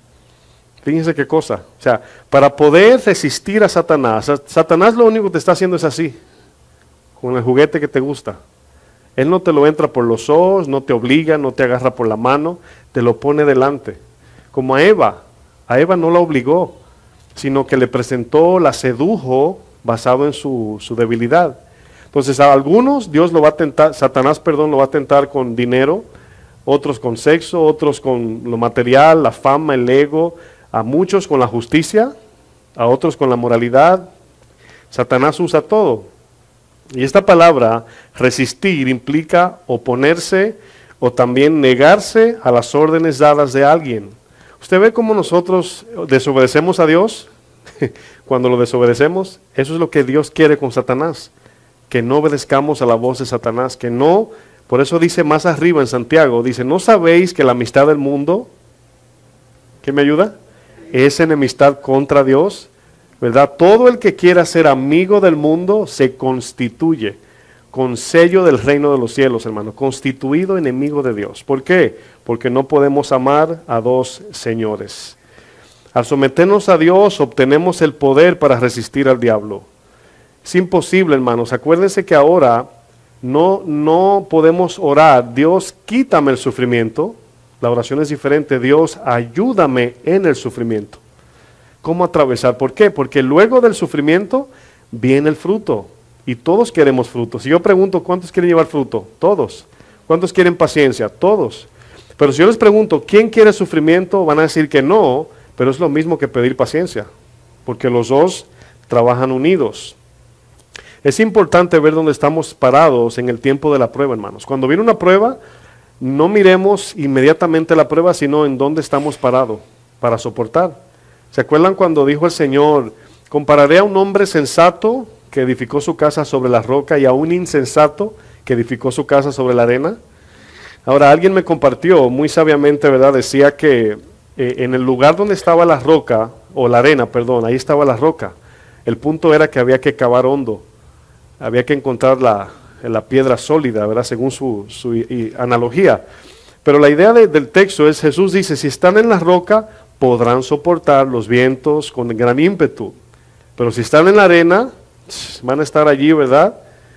Fíjense qué cosa. O sea, para poder resistir a Satanás, Satanás lo único que te está haciendo es así, con el juguete que te gusta. Él no te lo entra por los ojos, no te obliga, no te agarra por la mano, te lo pone delante. Como a Eva, a Eva no la obligó, sino que le presentó, la sedujo basado en su, su debilidad. Entonces a algunos Dios lo va a tentar, Satanás, perdón, lo va a tentar con dinero, otros con sexo, otros con lo material, la fama, el ego, a muchos con la justicia, a otros con la moralidad. Satanás usa todo. Y esta palabra, resistir, implica oponerse o también negarse a las órdenes dadas de alguien. ¿Usted ve cómo nosotros desobedecemos a Dios? Cuando lo desobedecemos, eso es lo que Dios quiere con Satanás, que no obedezcamos a la voz de Satanás, que no, por eso dice más arriba en Santiago, dice, ¿no sabéis que la amistad del mundo, ¿qué me ayuda? Es enemistad contra Dios, ¿verdad? Todo el que quiera ser amigo del mundo se constituye con sello del reino de los cielos, hermano, constituido enemigo de Dios. ¿Por qué? Porque no podemos amar a dos señores. Al someternos a Dios, obtenemos el poder para resistir al diablo. Es imposible, hermanos. Acuérdense que ahora no, no podemos orar, Dios, quítame el sufrimiento. La oración es diferente. Dios, ayúdame en el sufrimiento. ¿Cómo atravesar? ¿Por qué? Porque luego del sufrimiento viene el fruto. Y todos queremos fruto. Si yo pregunto, ¿cuántos quieren llevar fruto? Todos. ¿Cuántos quieren paciencia? Todos. Pero si yo les pregunto, ¿quién quiere sufrimiento? Van a decir que no, pero es lo mismo que pedir paciencia. Porque los dos trabajan unidos. Es importante ver dónde estamos parados en el tiempo de la prueba, hermanos. Cuando viene una prueba, no miremos inmediatamente la prueba, sino en dónde estamos parados para soportar. ¿Se acuerdan cuando dijo el Señor, compararé a un hombre sensato que edificó su casa sobre la roca y a un insensato que edificó su casa sobre la arena? Ahora, alguien me compartió muy sabiamente, ¿verdad? Decía que eh, en el lugar donde estaba la roca, o la arena, perdón, ahí estaba la roca. El punto era que había que cavar hondo. Había que encontrar la, la piedra sólida, ¿verdad? Según su, su y, y analogía. Pero la idea de, del texto es, Jesús dice, si están en la roca, podrán soportar los vientos con gran ímpetu. Pero si están en la arena, van a estar allí, ¿verdad?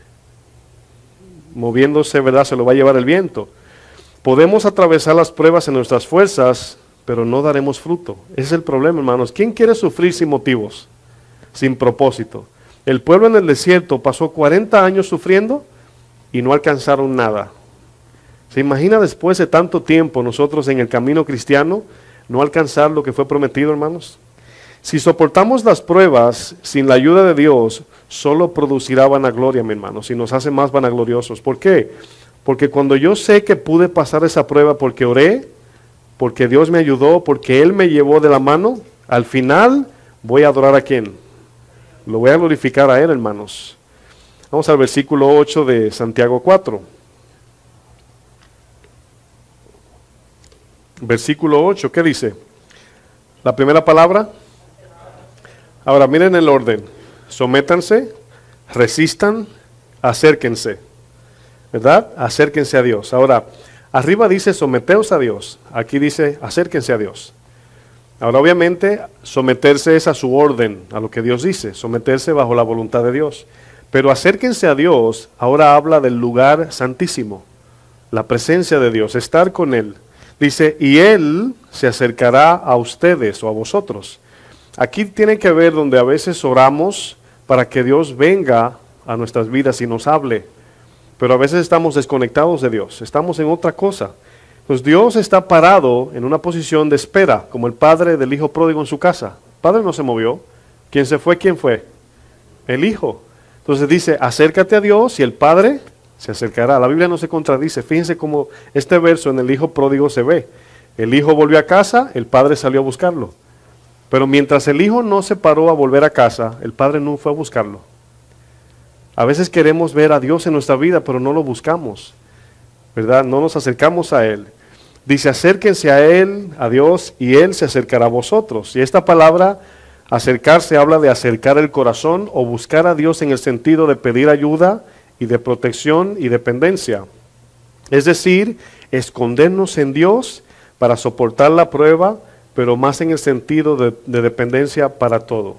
Moviéndose, ¿verdad? Se lo va a llevar el viento. Podemos atravesar las pruebas en nuestras fuerzas, pero no daremos fruto. Ese es el problema, hermanos. ¿Quién quiere sufrir sin motivos? Sin propósito. El pueblo en el desierto pasó cuarenta años sufriendo y no alcanzaron nada. ¿Se imagina después de tanto tiempo nosotros en el camino cristiano no alcanzar lo que fue prometido, hermanos? Si soportamos las pruebas sin la ayuda de Dios, solo producirá vanagloria, mi hermano, si nos hace más vanagloriosos. ¿Por qué? Porque cuando yo sé que pude pasar esa prueba porque oré, porque Dios me ayudó, porque Él me llevó de la mano, al final voy a adorar a ¿quién? Lo voy a glorificar a Él, hermanos. Vamos al versículo ocho de Santiago cuatro. Versículo ocho, ¿qué dice? La primera palabra. Ahora miren el orden. Sométanse, resistan, acérquense. ¿Verdad? Acérquense a Dios. Ahora, arriba dice someteos a Dios. Aquí dice acérquense a Dios. Ahora obviamente someterse es a su orden, a lo que Dios dice. Someterse bajo la voluntad de Dios. Pero acérquense a Dios, ahora habla del lugar santísimo. La presencia de Dios, estar con Él. Dice, y Él se acercará a ustedes o a vosotros. Aquí tiene que ver donde a veces oramos para que Dios venga a nuestras vidas y nos hable. Pero a veces estamos desconectados de Dios, estamos en otra cosa. Pues Dios está parado en una posición de espera, como el padre del hijo pródigo en su casa. El padre no se movió. ¿Quién se fue? ¿Quién fue? El hijo. Entonces dice, acércate a Dios y el padre se acercará. La Biblia no se contradice. Fíjense cómo este verso en el hijo pródigo se ve. El hijo volvió a casa, el padre salió a buscarlo. Pero mientras el hijo no se paró a volver a casa, el padre no fue a buscarlo. A veces queremos ver a Dios en nuestra vida, pero no lo buscamos, ¿verdad? No nos acercamos a Él. Dice, acérquense a Él, a Dios, y Él se acercará a vosotros. Y esta palabra, acercarse, habla de acercar el corazón o buscar a Dios en el sentido de pedir ayuda y de protección y dependencia. Es decir, escondernos en Dios para soportar la prueba, pero más en el sentido de, de dependencia para todo.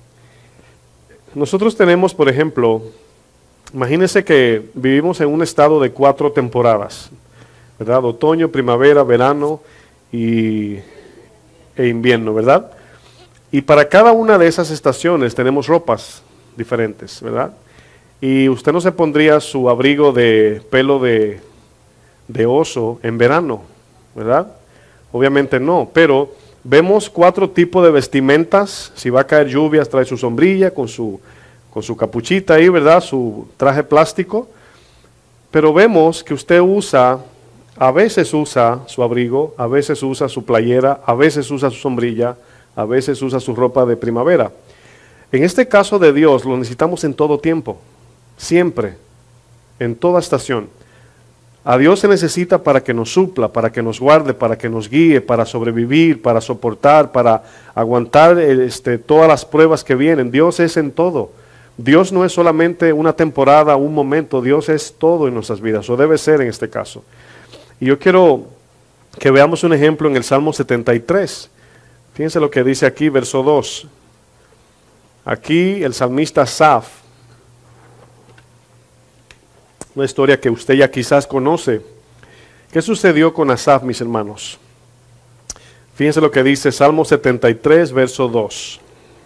Nosotros tenemos, por ejemplo, imagínense que vivimos en un estado de cuatro temporadas, ¿verdad? Otoño, primavera, verano y, e invierno, ¿verdad? Y para cada una de esas estaciones tenemos ropas diferentes, ¿verdad? Y usted no se pondría su abrigo de pelo de, de oso en verano, ¿verdad? Obviamente no, pero vemos cuatro tipos de vestimentas. Si va a caer lluvias, trae su sombrilla con su, con su capuchita ahí, ¿verdad? Su traje plástico. Pero vemos que usted usa, a veces usa su abrigo, a veces usa su playera, a veces usa su sombrilla, a veces usa su ropa de primavera. En este caso de Dios lo necesitamos en todo tiempo, siempre, en toda estación. A Dios se necesita para que nos supla, para que nos guarde, para que nos guíe, para sobrevivir, para soportar, para aguantar este, todas las pruebas que vienen. Dios es en todo. Dios no es solamente una temporada, un momento, Dios es todo en nuestras vidas, o debe ser en este caso. Y yo quiero que veamos un ejemplo en el Salmo setenta y tres. Fíjense lo que dice aquí, verso dos. Aquí el salmista Asaf, una historia que usted ya quizás conoce. ¿Qué sucedió con Asaf, mis hermanos? Fíjense lo que dice Salmo setenta y tres, verso dos.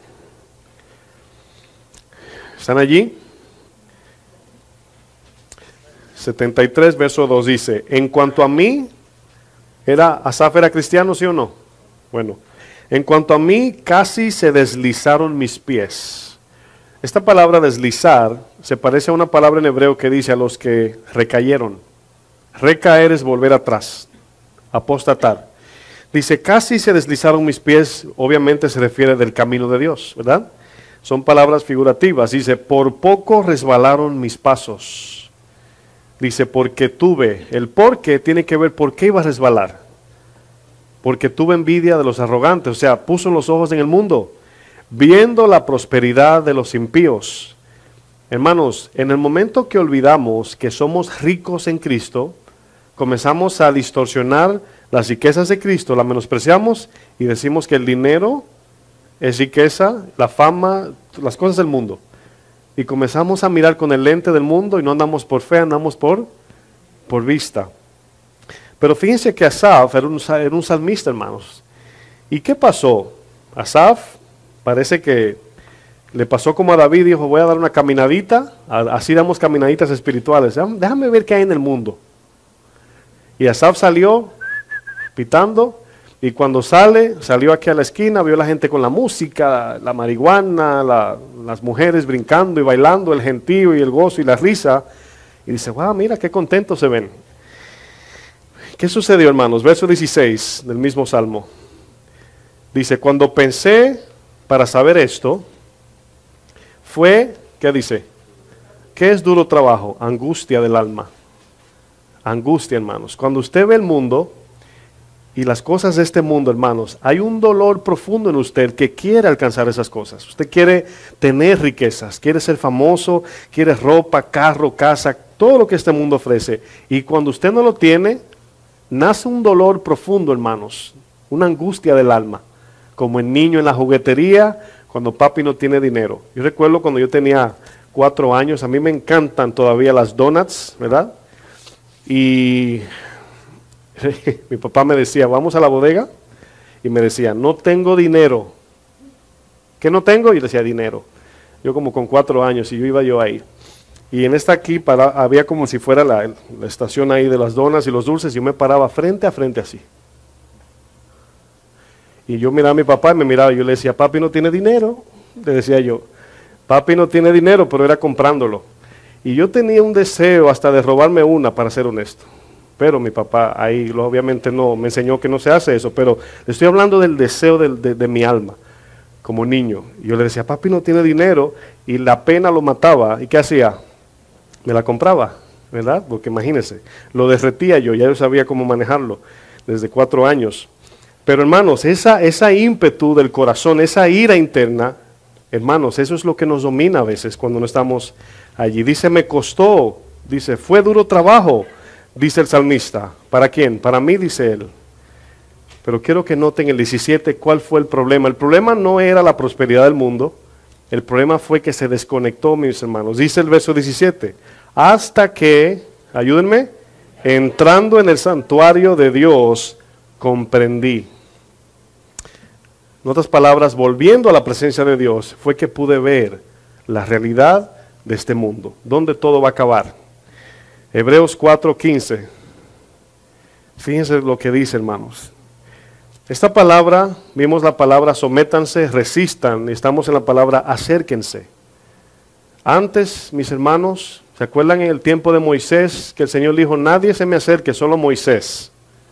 ¿Están allí? setenta y tres, verso dos dice, en cuanto a mí, era, Asaf era cristiano, ¿sí o no? Bueno, en cuanto a mí, casi se deslizaron mis pies. Esta palabra deslizar se parece a una palabra en hebreo que dice a los que recayeron. Recaer es volver atrás, apostatar. Dice, casi se deslizaron mis pies, obviamente se refiere del camino de Dios, ¿verdad? Son palabras figurativas. Dice, por poco resbalaron mis pasos. Dice, porque tuve, el por qué tiene que ver por qué iba a resbalar. Porque tuve envidia de los arrogantes, o sea, puso los ojos en el mundo, viendo la prosperidad de los impíos. Hermanos, en el momento que olvidamos que somos ricos en Cristo, comenzamos a distorsionar las riquezas de Cristo, la menospreciamos y decimos que el dinero es riqueza, la fama, las cosas del mundo. Y comenzamos a mirar con el lente del mundo y no andamos por fe, andamos por, por vista. Pero fíjense que Asaf era un, era un salmista, hermanos. ¿Y qué pasó? Asaf parece que le pasó como a David, dijo, voy a dar una caminadita, así damos caminaditas espirituales, déjame ver qué hay en el mundo. Y Asaf salió pitando, y cuando sale, salió aquí a la esquina, vio a la gente con la música, la marihuana, la, las mujeres brincando y bailando, el gentío y el gozo y la risa, y dice, wow, mira qué contentos se ven. ¿Qué sucedió, hermanos? Verso dieciséis del mismo Salmo. Dice, cuando pensé para saber esto, fue, ¿qué dice? ¿Qué ¿qué es duro trabajo? Angustia del alma. Angustia, hermanos. Cuando usted ve el mundo y las cosas de este mundo, hermanos, hay un dolor profundo en usted que quiere alcanzar esas cosas. Usted quiere tener riquezas, quiere ser famoso, quiere ropa, carro, casa, todo lo que este mundo ofrece. Y cuando usted no lo tiene, nace un dolor profundo, hermanos, una angustia del alma, como el niño en la juguetería cuando papi no tiene dinero. Yo recuerdo cuando yo tenía cuatro años, a mí me encantan todavía las donuts, ¿verdad? Y mi papá me decía, vamos a la bodega, y me decía, no tengo dinero. ¿Qué no tengo? Y yo decía, dinero. Yo como con cuatro años, y yo iba yo ahí. Y en esta aquí para, había como si fuera la, la estación ahí de las donas y los dulces, y yo me paraba frente a frente así. Y yo miraba a mi papá y me miraba, y yo le decía, papi no tiene dinero. Le decía yo, papi no tiene dinero, pero era comprándolo. Y yo tenía un deseo hasta de robarme una, para ser honesto. Pero mi papá ahí obviamente no me enseñó que no se hace eso, pero le estoy hablando del deseo de, de, de mi alma, como niño. Y yo le decía, papi no tiene dinero, y la pena lo mataba. ¿Y qué hacía? Me la compraba, ¿verdad? Porque imagínense, lo derretía yo, ya yo sabía cómo manejarlo desde cuatro años. Pero hermanos, esa, esa ímpetu del corazón, esa ira interna, hermanos, eso es lo que nos domina a veces cuando no estamos allí. Dice, me costó, dice, fue duro trabajo, dice el salmista. ¿Para quién? Para mí, dice él. Pero quiero que noten el diecisiete cuál fue el problema. El problema no era la prosperidad del mundo, el problema fue que se desconectó, mis hermanos. Dice el verso diecisiete, hasta que, ayúdenme, entrando en el santuario de Dios, comprendí. En otras palabras, volviendo a la presencia de Dios, fue que pude ver la realidad de este mundo, donde todo va a acabar. Hebreos cuatro quince. Fíjense lo que dice, hermanos. Esta palabra, vimos la palabra sométanse, resistan, estamos en la palabra acérquense. Antes, mis hermanos, ¿se acuerdan en el tiempo de Moisés que el Señor dijo, nadie se me acerque, solo Moisés?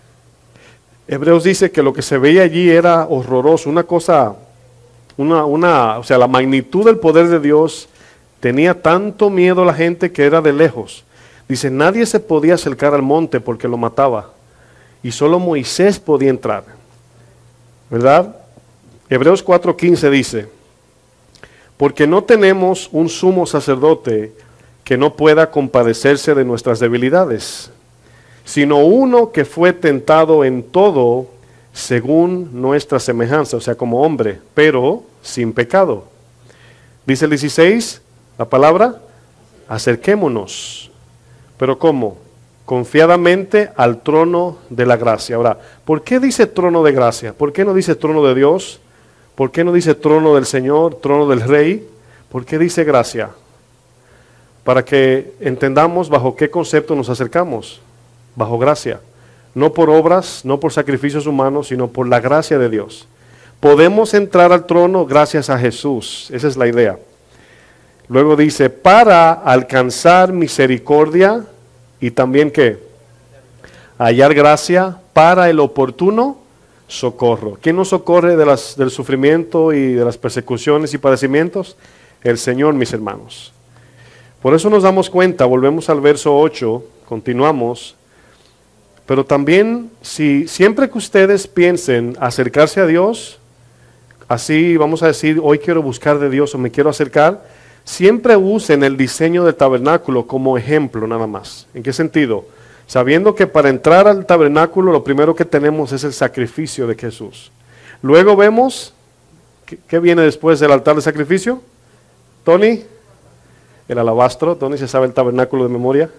Hebreos dice que lo que se veía allí era horroroso, una cosa, una, una, o sea, la magnitud del poder de Dios tenía tanto miedo a la gente que era de lejos. Dice, nadie se podía acercar al monte porque lo mataba, y solo Moisés podía entrar, ¿verdad? Hebreos cuatro quince dice, porque no tenemos un sumo sacerdote que no pueda compadecerse de nuestras debilidades, sino uno que fue tentado en todo según nuestra semejanza, o sea, como hombre, pero sin pecado. Dice el dieciséis, la palabra, acerquémonos. ¿Pero cómo? Confiadamente al trono de la gracia. Ahora, ¿por qué dice trono de gracia? ¿Por qué no dice trono de Dios? ¿Por qué no dice trono del Señor, trono del Rey? ¿Por qué dice gracia? Para que entendamos bajo qué concepto nos acercamos. Bajo gracia, no por obras, no por sacrificios humanos, sino por la gracia de Dios. Podemos entrar al trono gracias a Jesús, esa es la idea. Luego dice, para alcanzar misericordia y también ¿qué? Hallar gracia para el oportuno socorro. ¿Quién nos socorre de las, del sufrimiento y de las persecuciones y padecimientos? El Señor, mis hermanos. Por eso nos damos cuenta, volvemos al verso ocho, continuamos. Pero también, si siempre que ustedes piensen acercarse a Dios, así vamos a decir, hoy quiero buscar de Dios o me quiero acercar, siempre usen el diseño del tabernáculo como ejemplo nada más. ¿En qué sentido? Sabiendo que para entrar al tabernáculo lo primero que tenemos es el sacrificio de Jesús. Luego vemos, ¿qué, qué viene después del altar de sacrificio? Tony, el alabastro, Tony se sabe el tabernáculo de memoria.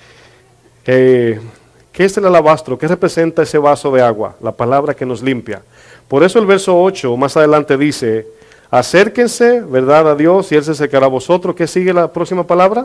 Eh... ¿Qué es el alabastro? ¿Qué representa ese vaso de agua? La palabra que nos limpia. Por eso el verso ocho más adelante dice, acérquense, ¿verdad?, a Dios y Él se acercará a vosotros. ¿Qué sigue la próxima palabra?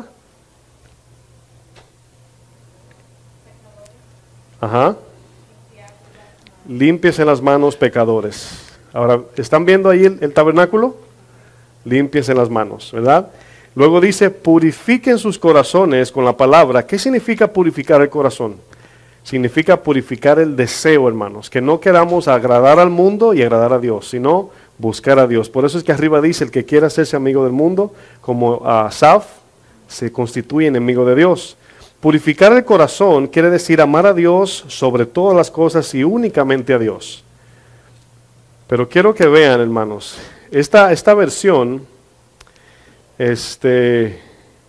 Ajá. Límpiese las manos, pecadores. Ahora, ¿están viendo ahí el, el tabernáculo? Límpiese las manos, ¿verdad? Luego dice, purifiquen sus corazones con la palabra. ¿Qué significa purificar el corazón? Significa purificar el deseo, hermanos, que no queramos agradar al mundo y agradar a Dios, sino buscar a Dios. Por eso es que arriba dice, el que quiera hacerse amigo del mundo, como Asaf, se constituye enemigo de Dios. Purificar el corazón quiere decir amar a Dios sobre todas las cosas y únicamente a Dios. Pero quiero que vean, hermanos, esta, esta versión, este,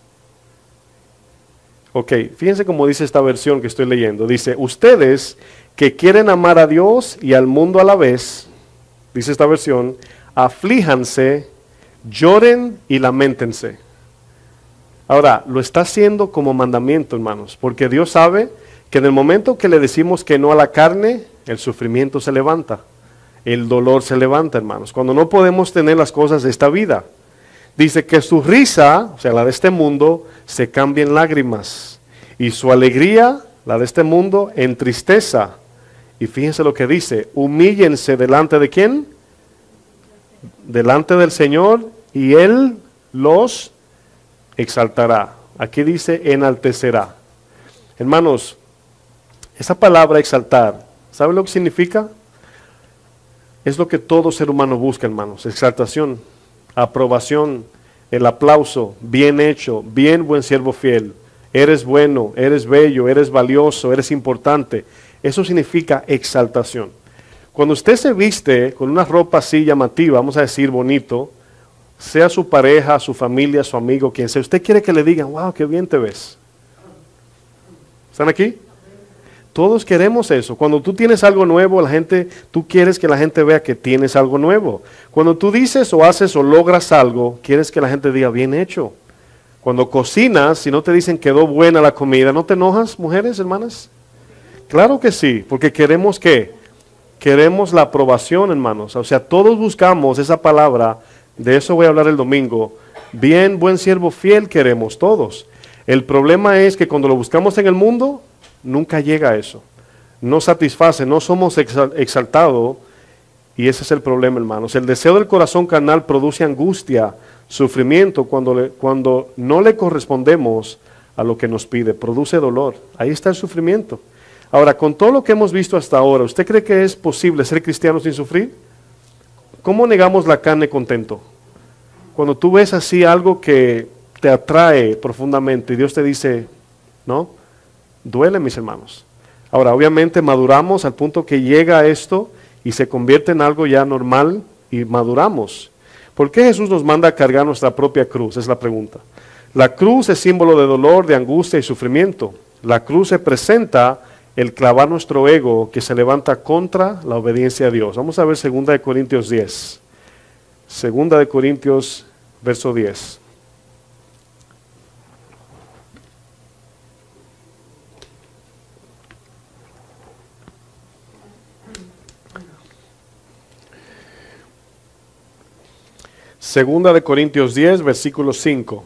ok, fíjense cómo dice esta versión que estoy leyendo. Dice, ustedes que quieren amar a Dios y al mundo a la vez, dice esta versión, aflíjanse, lloren y lamentense. Ahora, lo está haciendo como mandamiento, hermanos, porque Dios sabe que en el momento que le decimos que no a la carne, el sufrimiento se levanta, el dolor se levanta, hermanos, cuando no podemos tener las cosas de esta vida. Dice que su risa, o sea, la de este mundo, se cambia en lágrimas, y su alegría, la de este mundo, en tristeza. Y fíjense lo que dice, humíllense delante de ¿quién? Delante del Señor, y Él los exaltará. Aquí dice enaltecerá. Hermanos, esa palabra exaltar, ¿sabe lo que significa? Es lo que todo ser humano busca, hermanos. Exaltación, aprobación, el aplauso, bien hecho, bien buen siervo fiel. Eres bueno, eres bello, eres valioso, eres importante. Eso significa exaltación. Cuando usted se viste con una ropa así llamativa, vamos a decir bonito, sea su pareja, su familia, su amigo, quien sea, usted quiere que le digan, wow, qué bien te ves. ¿Están aquí? Todos queremos eso. Cuando tú tienes algo nuevo, la gente, tú quieres que la gente vea que tienes algo nuevo. Cuando tú dices o haces o logras algo, quieres que la gente diga, bien hecho. Cuando cocinas, si no te dicen quedó buena la comida, ¿no te enojas, mujeres, hermanas? Claro que sí, porque queremos ¿qué? Queremos la aprobación, hermanos. O sea, todos buscamos esa palabra. De eso voy a hablar el domingo. Bien, buen siervo fiel queremos todos. El problema es que cuando lo buscamos en el mundo, nunca llega a eso. No satisface, no somos exaltados. Y ese es el problema, hermanos. El deseo del corazón carnal produce angustia, sufrimiento cuando, le, cuando no le correspondemos a lo que nos pide. Produce dolor. Ahí está el sufrimiento. Ahora, con todo lo que hemos visto hasta ahora, ¿usted cree que es posible ser cristiano sin sufrir? ¿Cómo negamos la carne contento? Cuando tú ves así algo que te atrae profundamente y Dios te dice, no, duele, mis hermanos. Ahora, obviamente maduramos al punto que llega a esto y se convierte en algo ya normal y maduramos. ¿Por qué Jesús nos manda a cargar nuestra propia cruz? Es la pregunta. La cruz es símbolo de dolor, de angustia y sufrimiento. La cruz representa el clavar nuestro ego que se levanta contra la obediencia a Dios. Vamos a ver segunda de Corintios diez. segunda de Corintios, verso diez. Segunda de Corintios diez, versículo cinco.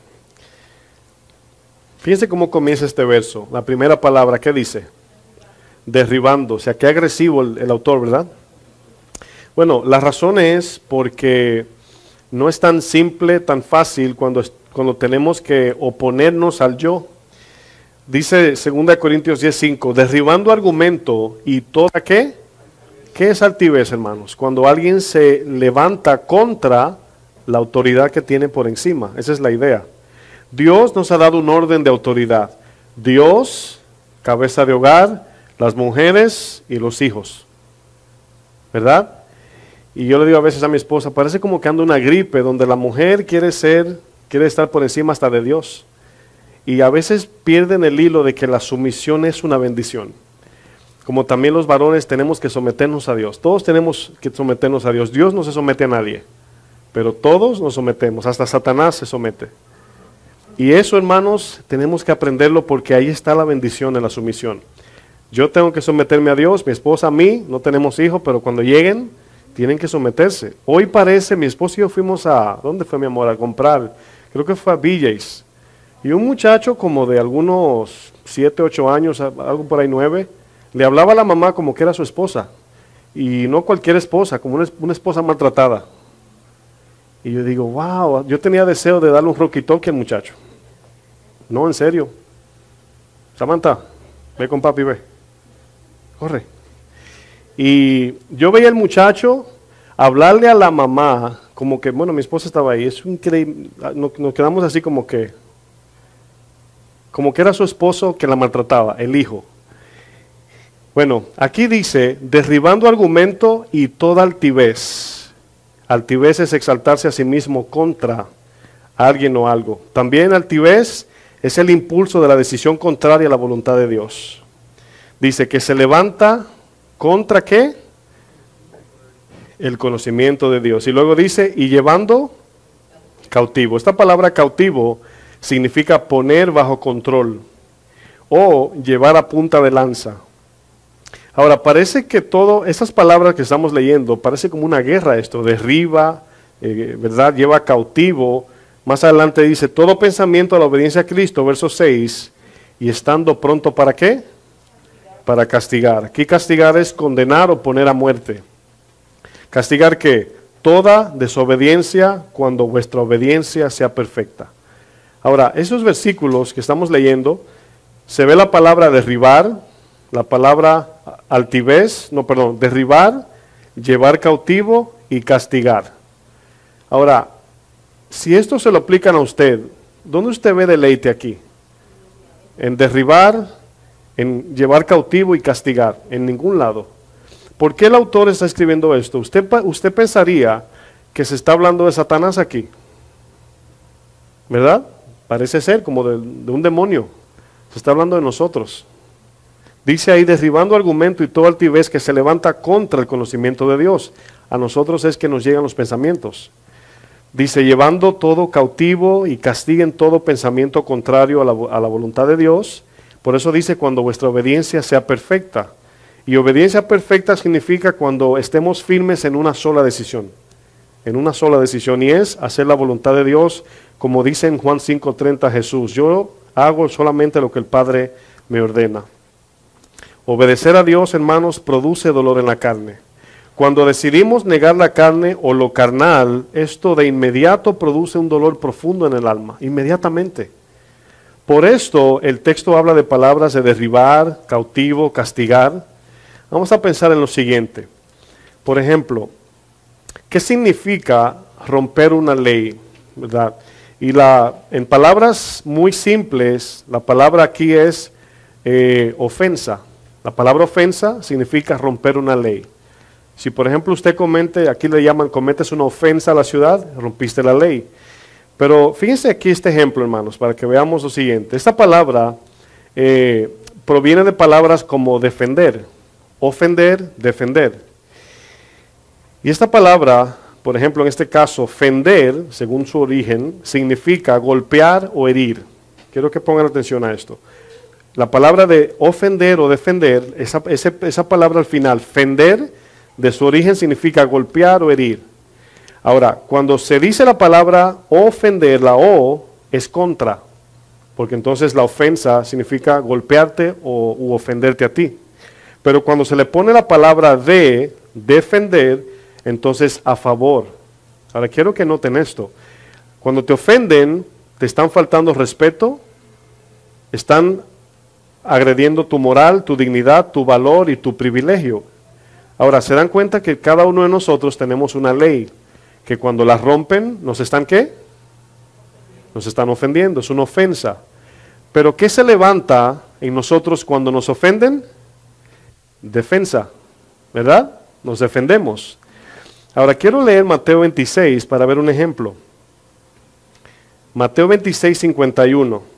Fíjense cómo comienza este verso. La primera palabra, ¿qué dice? Derribando. O sea, qué agresivo el, el autor, ¿verdad? Bueno, la razón es porque no es tan simple, tan fácil cuando, cuando tenemos que oponernos al yo. Dice segunda de Corintios diez, cinco, derribando argumento y toda ¿qué? ¿Qué es altivez, hermanos? Cuando alguien se levanta contra la autoridad que tiene por encima. Esa es la idea. Dios nos ha dado un orden de autoridad. Dios, cabeza de hogar, las mujeres y los hijos. ¿Verdad? Y yo le digo a veces a mi esposa, parece como que anda una gripe donde la mujer quiere ser, quiere estar por encima hasta de Dios. Y a veces pierden el hilo de que la sumisión es una bendición. Como también los varones tenemos que someternos a Dios. Todos tenemos que someternos a Dios. Dios no se somete a nadie, pero todos nos sometemos. Hasta Satanás se somete. Y eso, hermanos, tenemos que aprenderlo porque ahí está la bendición en la sumisión. Yo tengo que someterme a Dios, mi esposa a mí, no tenemos hijos, pero cuando lleguen, tienen que someterse. Hoy parece, mi esposa y yo fuimos a, ¿dónde fue mi amor? A comprar, creo que fue a B J's. Y un muchacho como de algunos siete, ocho años, algo por ahí nueve, le hablaba a la mamá como que era su esposa. Y no cualquier esposa, como una, una esposa maltratada. Y yo digo, wow, yo tenía deseo de darle un roquitoque al muchacho. No, en serio. Samantha, ve con papi, ve. Corre. Y yo veía al muchacho hablarle a la mamá, como que, bueno, mi esposa estaba ahí, es increíble, nos, nos quedamos así como que, como que era su esposo que la maltrataba, el hijo. Bueno, aquí dice, derribando argumento y toda altivez. Altivez es exaltarse a sí mismo contra alguien o algo. También altivez es el impulso de la decisión contraria a la voluntad de Dios. Dice que se levanta contra ¿qué? El conocimiento de Dios. Y luego dice, y llevando cautivo. Esta palabra cautivo significa poner bajo control o llevar a punta de lanza. Ahora, parece que todas esas palabras que estamos leyendo, parece como una guerra esto, derriba, eh, ¿verdad? Lleva cautivo. Más adelante dice, todo pensamiento a la obediencia a Cristo, verso seis, y estando pronto ¿para qué? Para castigar. Aquí castigar es condenar o poner a muerte. ¿Castigar qué? Toda desobediencia cuando vuestra obediencia sea perfecta. Ahora, esos versículos que estamos leyendo, se ve la palabra derribar, la palabra altivez, no, perdón, derribar, llevar cautivo y castigar. Ahora, si esto se lo aplican a usted, ¿dónde usted ve deleite aquí? En derribar, en llevar cautivo y castigar, en ningún lado. ¿Por qué el autor está escribiendo esto? Usted, usted pensaría que se está hablando de Satanás aquí, ¿verdad? Parece ser como de, de un demonio. Se está hablando de nosotros. Dice ahí, derribando argumento y toda altivez que se levanta contra el conocimiento de Dios. A nosotros es que nos llegan los pensamientos. Dice, llevando todo cautivo y castiguen todo pensamiento contrario a la, a la voluntad de Dios. Por eso dice, cuando vuestra obediencia sea perfecta. Y obediencia perfecta significa cuando estemos firmes en una sola decisión. En una sola decisión, y es hacer la voluntad de Dios, como dice en Juan cinco treinta Jesús. Yo hago solamente lo que el Padre me ordena. Obedecer a Dios, hermanos, produce dolor en la carne. Cuando decidimos negar la carne o lo carnal, esto de inmediato produce un dolor profundo en el alma, inmediatamente. Por esto el texto habla de palabras de derribar, cautivo, castigar. Vamos a pensar en lo siguiente. Por ejemplo, ¿qué significa romper una ley? ¿Verdad? Y la, en palabras muy simples, la palabra aquí es eh, ofensa. La palabra ofensa significa romper una ley. Si por ejemplo usted comete, aquí le llaman, cometes una ofensa a la ciudad, rompiste la ley. Pero fíjense aquí este ejemplo, hermanos, para que veamos lo siguiente. Esta palabra eh, proviene de palabras como defender, ofender, defender. Y esta palabra, por ejemplo, en este caso, fender, según su origen, significa golpear o herir. Quiero que pongan atención a esto. La palabra de ofender o defender, esa, esa, esa palabra al final, fender, de su origen significa golpear o herir. Ahora, cuando se dice la palabra ofender, la O es contra, porque entonces la ofensa significa golpearte o u ofenderte a ti. Pero cuando se le pone la palabra de, defender, entonces a favor. Ahora quiero que noten esto. Cuando te ofenden, te están faltando respeto, están agrediendo tu moral, tu dignidad, tu valor y tu privilegio. Ahora, ¿se dan cuenta que cada uno de nosotros tenemos una ley? Que cuando la rompen, ¿nos están qué? Nos están ofendiendo, es una ofensa. Pero ¿qué se levanta en nosotros cuando nos ofenden? Defensa, ¿verdad? Nos defendemos. Ahora quiero leer Mateo veintiséis para ver un ejemplo. Mateo veintiséis, cincuenta y uno.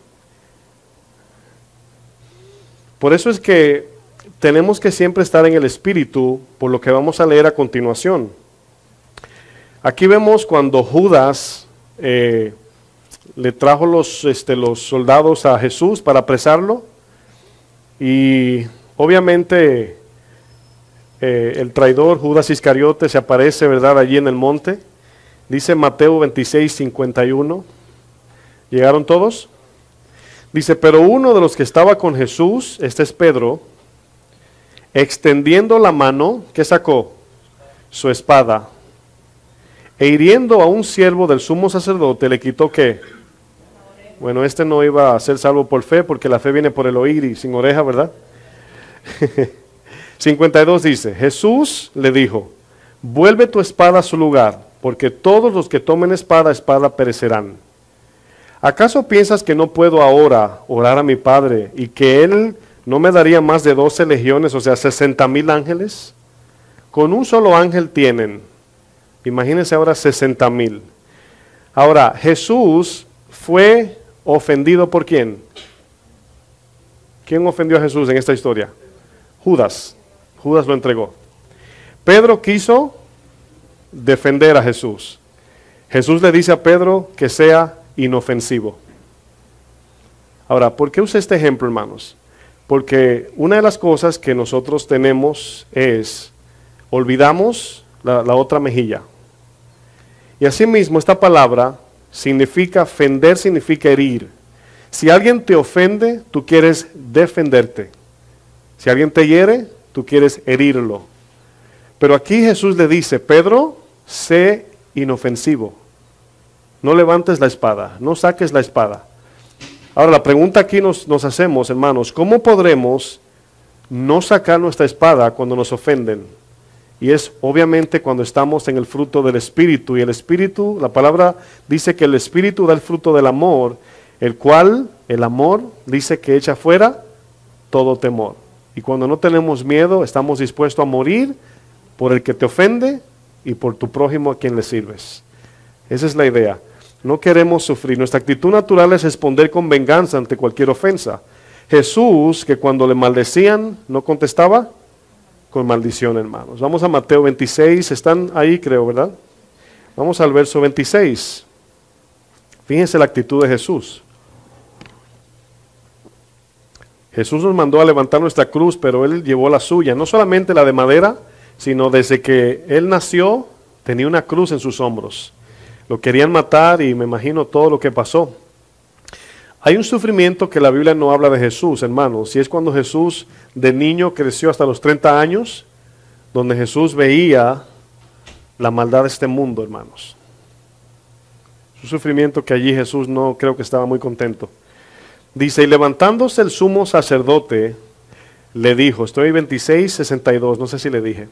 Por eso es que tenemos que siempre estar en el Espíritu por lo que vamos a leer a continuación. Aquí vemos cuando Judas eh, le trajo los, este, los soldados a Jesús para apresarlo y obviamente eh, el traidor Judas Iscariote se aparece, ¿verdad?, allí en el monte. Dice Mateo veintiséis, cincuenta y uno. ¿Llegaron todos? Dice, pero uno de los que estaba con Jesús, este es Pedro, extendiendo la mano, ¿qué sacó? Su espada. E hiriendo a un siervo del sumo sacerdote, le quitó ¿qué? Bueno, este no iba a ser salvo por fe, porque la fe viene por el oír y sin oreja, ¿verdad? cincuenta y dos dice, Jesús le dijo, vuelve tu espada a su lugar, porque todos los que tomen espada, espada perecerán. ¿Acaso piensas que no puedo ahora orar a mi Padre y que Él no me daría más de doce legiones, o sea, sesenta mil ángeles? Con un solo ángel tienen, imagínense ahora sesenta mil. Ahora, Jesús fue ofendido ¿por quién? ¿Quién ofendió a Jesús en esta historia? Judas. Judas lo entregó. Pedro quiso defender a Jesús. Jesús le dice a Pedro que sea inofensivo. Ahora, ¿por qué usa este ejemplo, hermanos? Porque una de las cosas que nosotros tenemos es, olvidamos la, la otra mejilla. Y asimismo, esta palabra significa, ofender significa herir. Si alguien te ofende, tú quieres defenderte. Si alguien te hiere, tú quieres herirlo. Pero aquí Jesús le dice, Pedro, sé inofensivo. No levantes la espada, no saques la espada. Ahora la pregunta aquí nos, nos hacemos, hermanos, ¿cómo podremos no sacar nuestra espada cuando nos ofenden? Y es obviamente cuando estamos en el fruto del Espíritu. Y el Espíritu, la palabra dice que el Espíritu da el fruto del amor, el cual, el amor, dice que echa fuera todo temor. Y cuando no tenemos miedo, estamos dispuestos a morir por el que te ofende y por tu prójimo a quien le sirves. Esa es la idea. No queremos sufrir. Nuestra actitud natural es responder con venganza ante cualquier ofensa. Jesús, que cuando le maldecían, no contestaba con maldición, hermanos. Vamos a Mateo veintiséis, están ahí creo, ¿verdad? Vamos al verso veintiséis. Fíjense la actitud de Jesús. Jesús nos mandó a levantar nuestra cruz, pero Él llevó la suya, no solamente la de madera, sino desde que Él nació, tenía una cruz en sus hombros. Lo querían matar y me imagino todo lo que pasó. Hay un sufrimiento que la Biblia no habla de Jesús, hermanos, y es cuando Jesús de niño creció hasta los treinta años, donde Jesús veía la maldad de este mundo, hermanos. Es un sufrimiento que allí Jesús no creo que estaba muy contento. Dice, y levantándose el sumo sacerdote, le dijo, estoy veintiséis, sesenta y dos, no sé si le dije.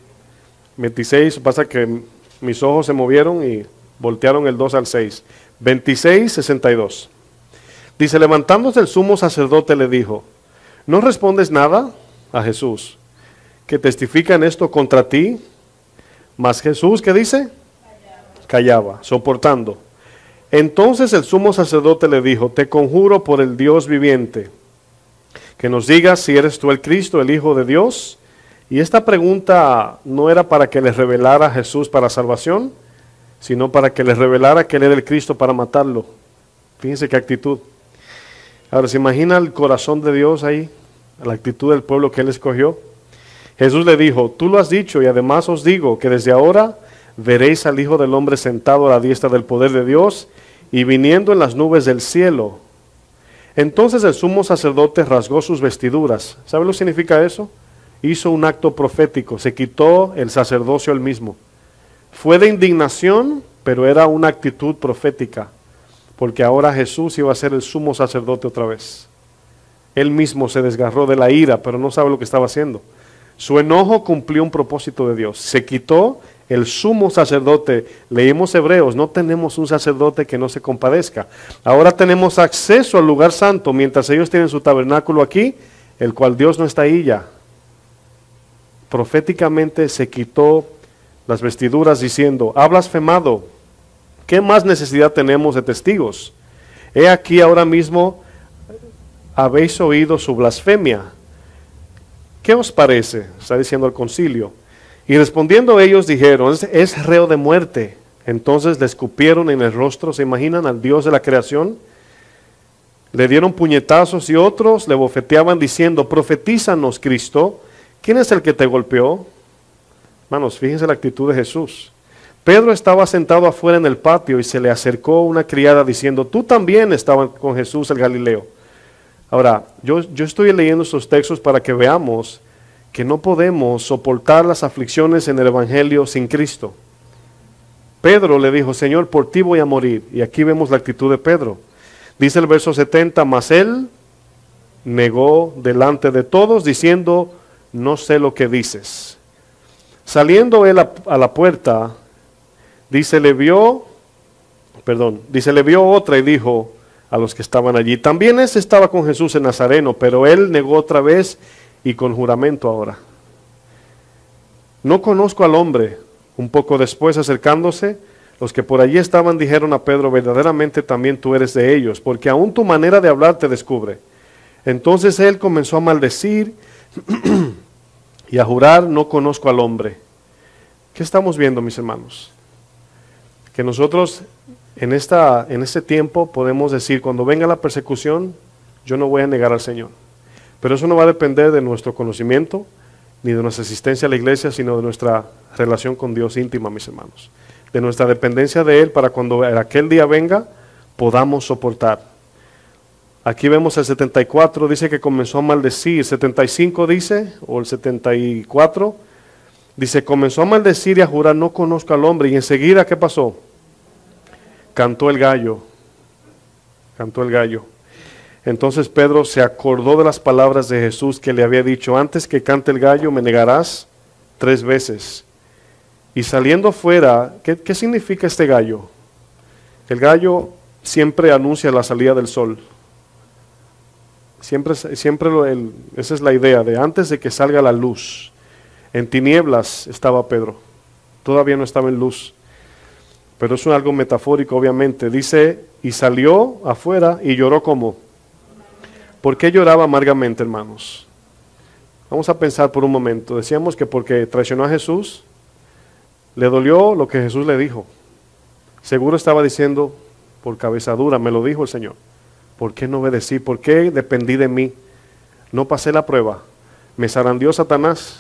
veintiséis, pasa que mis ojos se movieron y voltearon el dos al seis. veintiséis, sesenta y dos. Dice, levantándose el sumo sacerdote le dijo, ¿no respondes nada a Jesús que testifica en esto contra ti? Mas Jesús, ¿qué dice? Callaba, Callaba soportando. Entonces el sumo sacerdote le dijo, te conjuro por el Dios viviente, que nos digas si eres tú el Cristo, el Hijo de Dios. Y esta pregunta no era para que les revelara a Jesús para salvación, sino para que les revelara que Él era el Cristo para matarlo. Fíjense qué actitud. Ahora, ¿se imagina el corazón de Dios ahí? La actitud del pueblo que Él escogió. Jesús le dijo, tú lo has dicho y además os digo que desde ahora veréis al Hijo del Hombre sentado a la diestra del poder de Dios y viniendo en las nubes del cielo. Entonces el sumo sacerdote rasgó sus vestiduras. ¿Sabe lo que significa eso? Hizo un acto profético, se quitó el sacerdocio él mismo. Fue de indignación, pero era una actitud profética, porque ahora Jesús iba a ser el sumo sacerdote otra vez. Él mismo se desgarró de la ira, pero no sabe lo que estaba haciendo. Su enojo cumplió un propósito de Dios. Se quitó el sumo sacerdote. Leímos Hebreos, no tenemos un sacerdote que no se compadezca. Ahora tenemos acceso al lugar santo, mientras ellos tienen su tabernáculo aquí, el cual Dios no está ahí ya. Proféticamente se quitó las vestiduras diciendo, ha blasfemado, ¿qué más necesidad tenemos de testigos? He aquí ahora mismo habéis oído su blasfemia. ¿Qué os parece? Está diciendo el concilio. Y respondiendo ellos dijeron, es, es reo de muerte. Entonces le escupieron en el rostro, ¿se imaginan al Dios de la creación? Le dieron puñetazos y otros le bofeteaban diciendo, profetízanos, Cristo, ¿quién es el que te golpeó? Hermanos, fíjense la actitud de Jesús. Pedro estaba sentado afuera en el patio y se le acercó una criada diciendo, tú también estabas con Jesús el Galileo. Ahora, yo, yo estoy leyendo estos textos para que veamos que no podemos soportar las aflicciones en el Evangelio sin Cristo. Pedro le dijo, Señor, por ti voy a morir. Y aquí vemos la actitud de Pedro. Dice el verso setenta, mas él negó delante de todos diciendo, no sé lo que dices. Saliendo él a, a la puerta, dice, le vio, perdón, dice, le vio otra y dijo, a los que estaban allí. También ese estaba con Jesús en Nazareno, pero él negó otra vez y con juramento ahora. No conozco al hombre. Un poco después, acercándose, los que por allí estaban dijeron a Pedro, verdaderamente también tú eres de ellos, porque aún tu manera de hablar te descubre. Entonces él comenzó a maldecir y a jurar, no conozco al hombre. ¿Qué estamos viendo, mis hermanos? Que nosotros en, esta, en este tiempo podemos decir, cuando venga la persecución, yo no voy a negar al Señor. Pero eso no va a depender de nuestro conocimiento, ni de nuestra asistencia a la iglesia, sino de nuestra relación con Dios íntima, mis hermanos. De nuestra dependencia de Él para cuando aquel día venga, podamos soportar. Aquí vemos el setenta y cuatro, dice que comenzó a maldecir. setenta y cinco dice, o el setenta y cuatro, dice, comenzó a maldecir y a jurar, no conozco al hombre. Y enseguida, ¿qué pasó? Cantó el gallo. Cantó el gallo. Entonces Pedro se acordó de las palabras de Jesús que le había dicho, antes que cante el gallo me negarás tres veces. Y saliendo fuera, ¿qué, qué significa este gallo? El gallo siempre anuncia la salida del sol. Siempre, siempre lo, el, esa es la idea de antes de que salga la luz. En tinieblas estaba Pedro, todavía no estaba en luz. Pero es algo metafórico, obviamente. Dice, y salió afuera y lloró como. ¿Por qué lloraba amargamente, hermanos? Vamos a pensar por un momento. Decíamos que porque traicionó a Jesús, le dolió lo que Jesús le dijo. Seguro estaba diciendo, por cabeza dura, me lo dijo el Señor. ¿Por qué no obedecí? ¿Por qué dependí de mí? No pasé la prueba. Me zarandeó Satanás.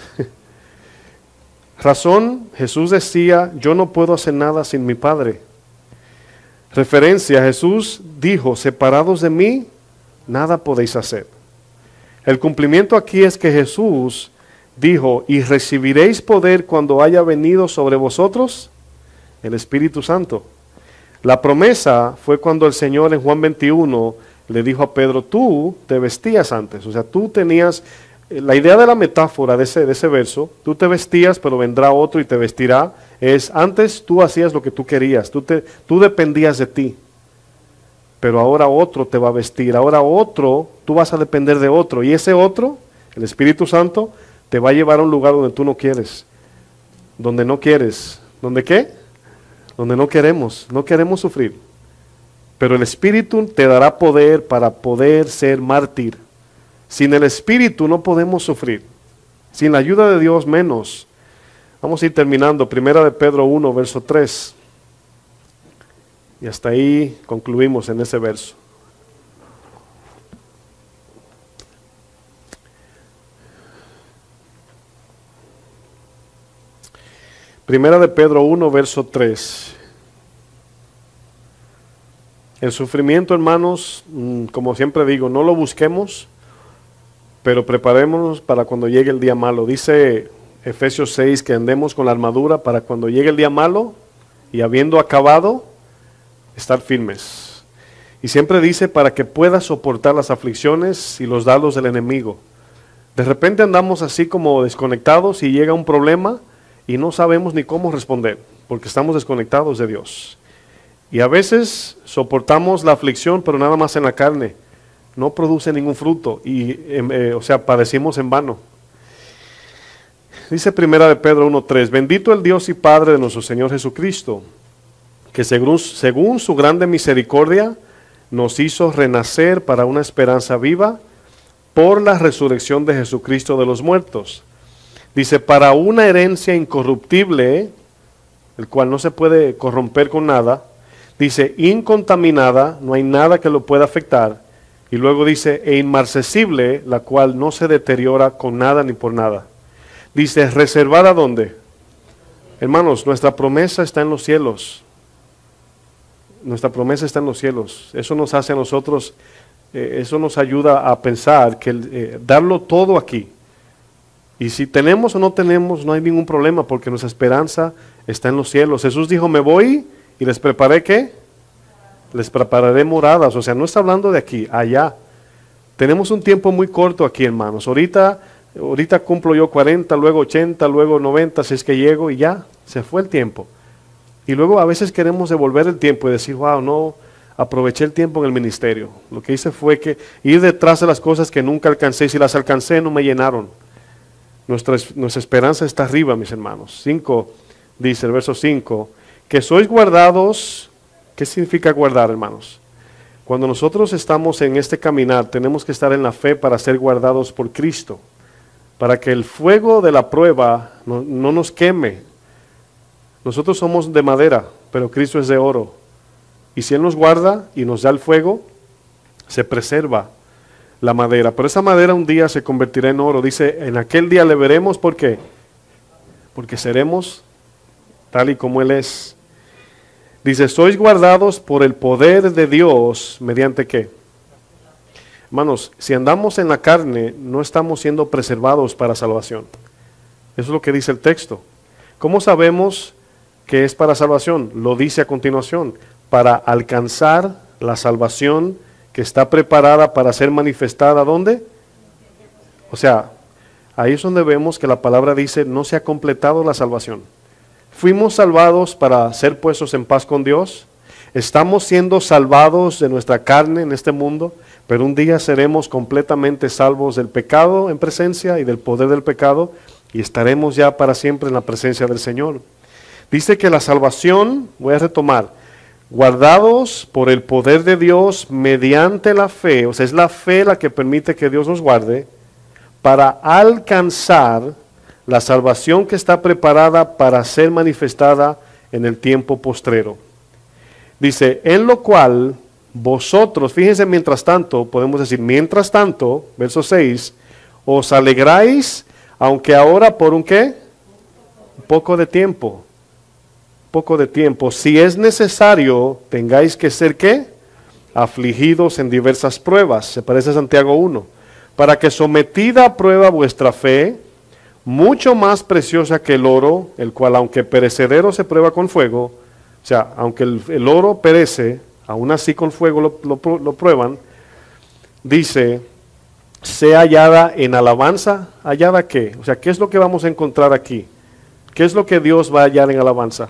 Razón, Jesús decía, yo no puedo hacer nada sin mi Padre. Referencia, Jesús dijo, separados de mí, nada podéis hacer. El cumplimiento aquí es que Jesús dijo, y recibiréis poder cuando haya venido sobre vosotros el Espíritu Santo. La promesa fue cuando el Señor en Juan veintiuno le dijo a Pedro, tú te vestías antes, o sea, tú tenías, la idea de la metáfora de ese, de ese verso, tú te vestías, pero vendrá otro y te vestirá, es antes tú hacías lo que tú querías, tú, te, tú dependías de ti. Pero ahora otro te va a vestir, ahora otro, tú vas a depender de otro, y ese otro, el Espíritu Santo, te va a llevar a un lugar donde tú no quieres, donde no quieres, ¿donde qué? Donde no queremos, no queremos sufrir, pero el Espíritu te dará poder para poder ser mártir. Sin el Espíritu no podemos sufrir, sin la ayuda de Dios menos. Vamos a ir terminando, Primera de Pedro uno, verso tres. Y hasta ahí concluimos en ese verso. Primera de Pedro uno, verso tres. El sufrimiento, hermanos, como siempre digo, no lo busquemos, pero preparémonos para cuando llegue el día malo. Dice Efesios seis que andemos con la armadura para cuando llegue el día malo y habiendo acabado, estar firmes. Y siempre dice para que puedas soportar las aflicciones y los dardos del enemigo. De repente andamos así como desconectados y llega un problema y no sabemos ni cómo responder, porque estamos desconectados de Dios. Y a veces soportamos la aflicción, pero nada más en la carne. No produce ningún fruto y, eh, o sea, padecimos en vano. Dice Primera de Pedro uno tres, bendito el Dios y Padre de nuestro Señor Jesucristo, que según, según su grande misericordia nos hizo renacer para una esperanza viva por la resurrección de Jesucristo de los muertos. Dice, para una herencia incorruptible, el cual no se puede corromper con nada. Dice, incontaminada, no hay nada que lo pueda afectar. Y luego dice, e inmarcesible, la cual no se deteriora con nada ni por nada. Dice, reservada ¿dónde? Hermanos, nuestra promesa está en los cielos. Nuestra promesa está en los cielos. Eso nos hace a nosotros, eh, eso nos ayuda a pensar que eh, darlo todo aquí. Y si tenemos o no tenemos, no hay ningún problema, porque nuestra esperanza está en los cielos. Jesús dijo, me voy y les preparé ¿qué? Les prepararé moradas. O sea, no está hablando de aquí, allá. Tenemos un tiempo muy corto aquí, hermanos. Ahorita, ahorita cumplo yo cuarenta, luego ochenta, luego noventa, si es que llego y ya, se fue el tiempo. Y luego a veces queremos devolver el tiempo y decir, wow, no, aproveché el tiempo en el ministerio. Lo que hice fue que ir detrás de las cosas que nunca alcancé, y si las alcancé no me llenaron. Nuestra, nuestra esperanza está arriba, mis hermanos. cinco, dice el verso cinco, que sois guardados. ¿Qué significa guardar, hermanos? Cuando nosotros estamos en este caminar, tenemos que estar en la fe para ser guardados por Cristo, para que el fuego de la prueba no, no nos queme. Nosotros somos de madera, pero Cristo es de oro. Y si Él nos guarda y nos da el fuego, se preserva la madera. Pero esa madera un día se convertirá en oro. Dice, en aquel día le veremos, ¿por qué? Porque seremos tal y como Él es. Dice, sois guardados por el poder de Dios, ¿mediante qué? Hermanos, si andamos en la carne, no estamos siendo preservados para salvación. Eso es lo que dice el texto. ¿Cómo sabemos que es para salvación? Lo dice a continuación, para alcanzar la salvación que está preparada para ser manifestada, ¿dónde? O sea, ahí es donde vemos que la palabra dice, no se ha completado la salvación. Fuimos salvados para ser puestos en paz con Dios. Estamos siendo salvados de nuestra carne en este mundo, pero un día seremos completamente salvos del pecado en presencia y del poder del pecado, y estaremos ya para siempre en la presencia del Señor. Dice que la salvación, voy a retomar, guardados por el poder de Dios mediante la fe, o sea, es la fe la que permite que Dios nos guarde, para alcanzar la salvación que está preparada para ser manifestada en el tiempo postrero. Dice, en lo cual vosotros, fíjense, mientras tanto, podemos decir, mientras tanto, verso seis, os alegráis, aunque ahora por un qué, un poco de tiempo, poco de tiempo, si es necesario, tengáis que ser ¿qué? Afligidos en diversas pruebas, se parece a Santiago uno, para que sometida a prueba vuestra fe, mucho más preciosa que el oro, el cual aunque perecedero se prueba con fuego, o sea, aunque el, el oro perece, aún así con fuego lo, lo, lo prueban, dice, sea hallada en alabanza. ¿Hallada qué? O sea, ¿qué es lo que vamos a encontrar aquí? ¿Qué es lo que Dios va a hallar en alabanza?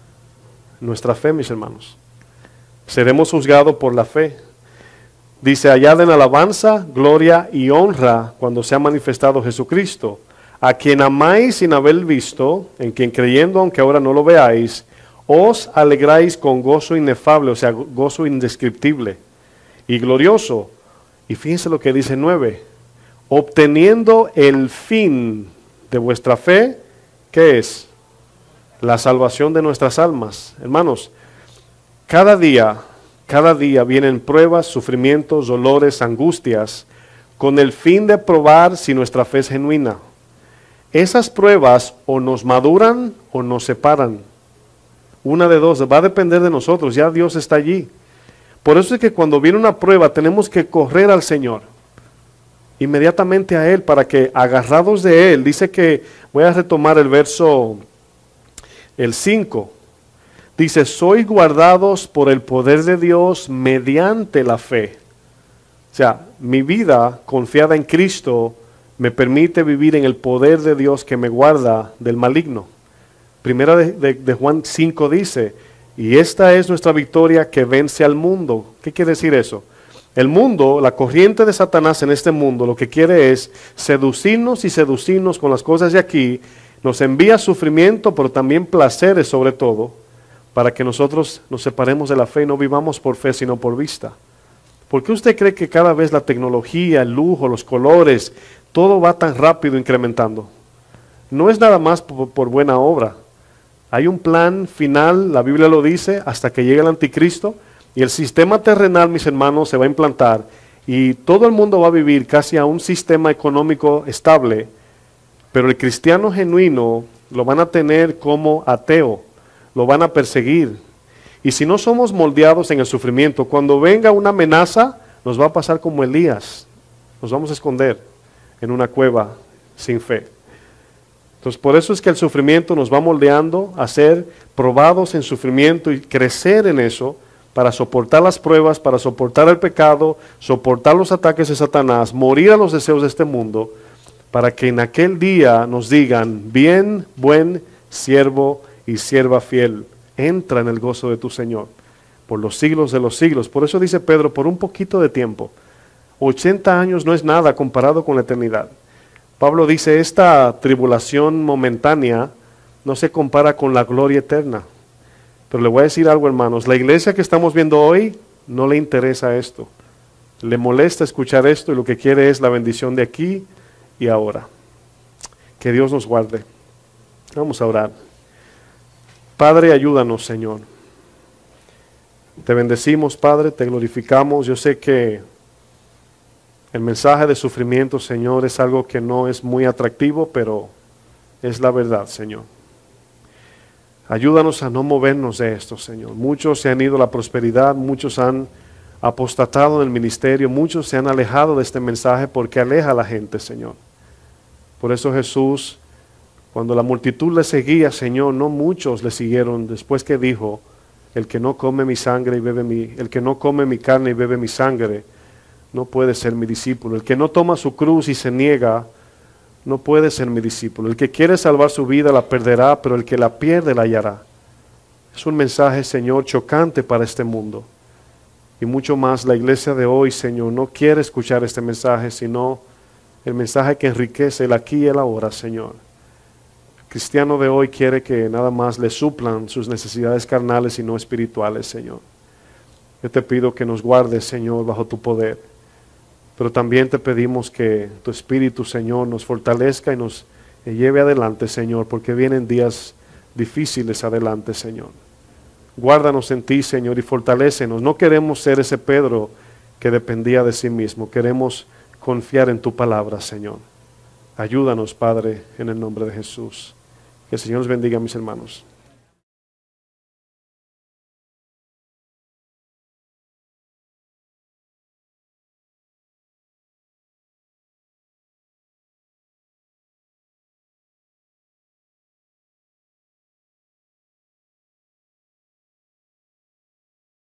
Nuestra fe, mis hermanos. Seremos juzgados por la fe. Dice, hallada en alabanza, gloria y honra cuando se ha manifestado Jesucristo, a quien amáis sin haber visto, en quien creyendo, aunque ahora no lo veáis, os alegráis con gozo inefable, o sea, gozo indescriptible y glorioso. Y fíjense lo que dice nueve, obteniendo el fin de vuestra fe, ¿qué es? La salvación de nuestras almas. Hermanos, cada día, cada día vienen pruebas, sufrimientos, dolores, angustias, con el fin de probar si nuestra fe es genuina. Esas pruebas o nos maduran o nos separan. Una de dos, va a depender de nosotros, ya Dios está allí. Por eso es que cuando viene una prueba tenemos que correr al Señor, inmediatamente a Él, para que agarrados de Él, dice que, voy a retomar el verso, el cinco, dice, sois guardados por el poder de Dios mediante la fe. O sea, mi vida confiada en Cristo me permite vivir en el poder de Dios que me guarda del maligno. Primera de, de, de Juan cinco dice, y esta es nuestra victoria que vence al mundo. ¿Qué quiere decir eso? El mundo, la corriente de Satanás en este mundo, lo que quiere es seducirnos y seducirnos con las cosas de aquí, nos envía sufrimiento, pero también placeres sobre todo, para que nosotros nos separemos de la fe y no vivamos por fe, sino por vista. ¿Por qué usted cree que cada vez la tecnología, el lujo, los colores, todo va tan rápido incrementando? No es nada más por, por buena obra. Hay un plan final, la Biblia lo dice, hasta que llegue el anticristo, y el sistema terrenal, mis hermanos, se va a implantar, y todo el mundo va a vivir casi a un sistema económico estable, pero el cristiano genuino lo van a tener como ateo, lo van a perseguir. Y si no somos moldeados en el sufrimiento, cuando venga una amenaza, nos va a pasar como Elías, nos vamos a esconder en una cueva sin fe. Entonces, por eso es que el sufrimiento nos va moldeando a ser probados en sufrimiento y crecer en eso para soportar las pruebas, para soportar el pecado, soportar los ataques de Satanás, morir a los deseos de este mundo, para que en aquel día nos digan, bien, buen siervo y sierva fiel, entra en el gozo de tu Señor. por los siglos de los siglos. Por eso dice Pedro, por un poquito de tiempo. ochenta años no es nada comparado con la eternidad. Pablo dice, esta tribulación momentánea no se compara con la gloria eterna. Pero le voy a decir algo, hermanos, la iglesia que estamos viendo hoy no le interesa esto. Le molesta escuchar esto y lo que quiere es la bendición de aquí y ahora. Que Dios nos guarde. Vamos a orar. Padre, ayúdanos, Señor. Te bendecimos, Padre, te glorificamos. Yo sé que el mensaje de sufrimiento, Señor, es algo que no es muy atractivo, pero es la verdad, Señor. Ayúdanos a no movernos de esto, Señor. Muchos se han ido a la prosperidad, muchos han apostatado en el ministerio, muchos se han alejado de este mensaje porque aleja a la gente, Señor. Por eso Jesús, cuando la multitud le seguía, Señor, no muchos le siguieron después que dijo, el que no come mi sangre y bebe mi, el que no come mi carne y bebe mi sangre, no puede ser mi discípulo. El que no toma su cruz y se niega, no puede ser mi discípulo. El que quiere salvar su vida la perderá, pero el que la pierde la hallará. Es un mensaje, Señor, chocante para este mundo. Y mucho más la iglesia de hoy, Señor, no quiere escuchar este mensaje, sino el mensaje que enriquece el aquí y el ahora, Señor. El cristiano de hoy quiere que nada más le suplan sus necesidades carnales y no espirituales, Señor. Yo te pido que nos guardes, Señor, bajo tu poder. Pero también te pedimos que tu Espíritu, Señor, nos fortalezca y nos lleve adelante, Señor, porque vienen días difíciles adelante, Señor. Guárdanos en ti, Señor, y fortalécenos. No queremos ser ese Pedro que dependía de sí mismo. Queremos confiar en tu palabra, Señor. Ayúdanos, Padre, en el nombre de Jesús. Que el Señor os bendiga, mis hermanos.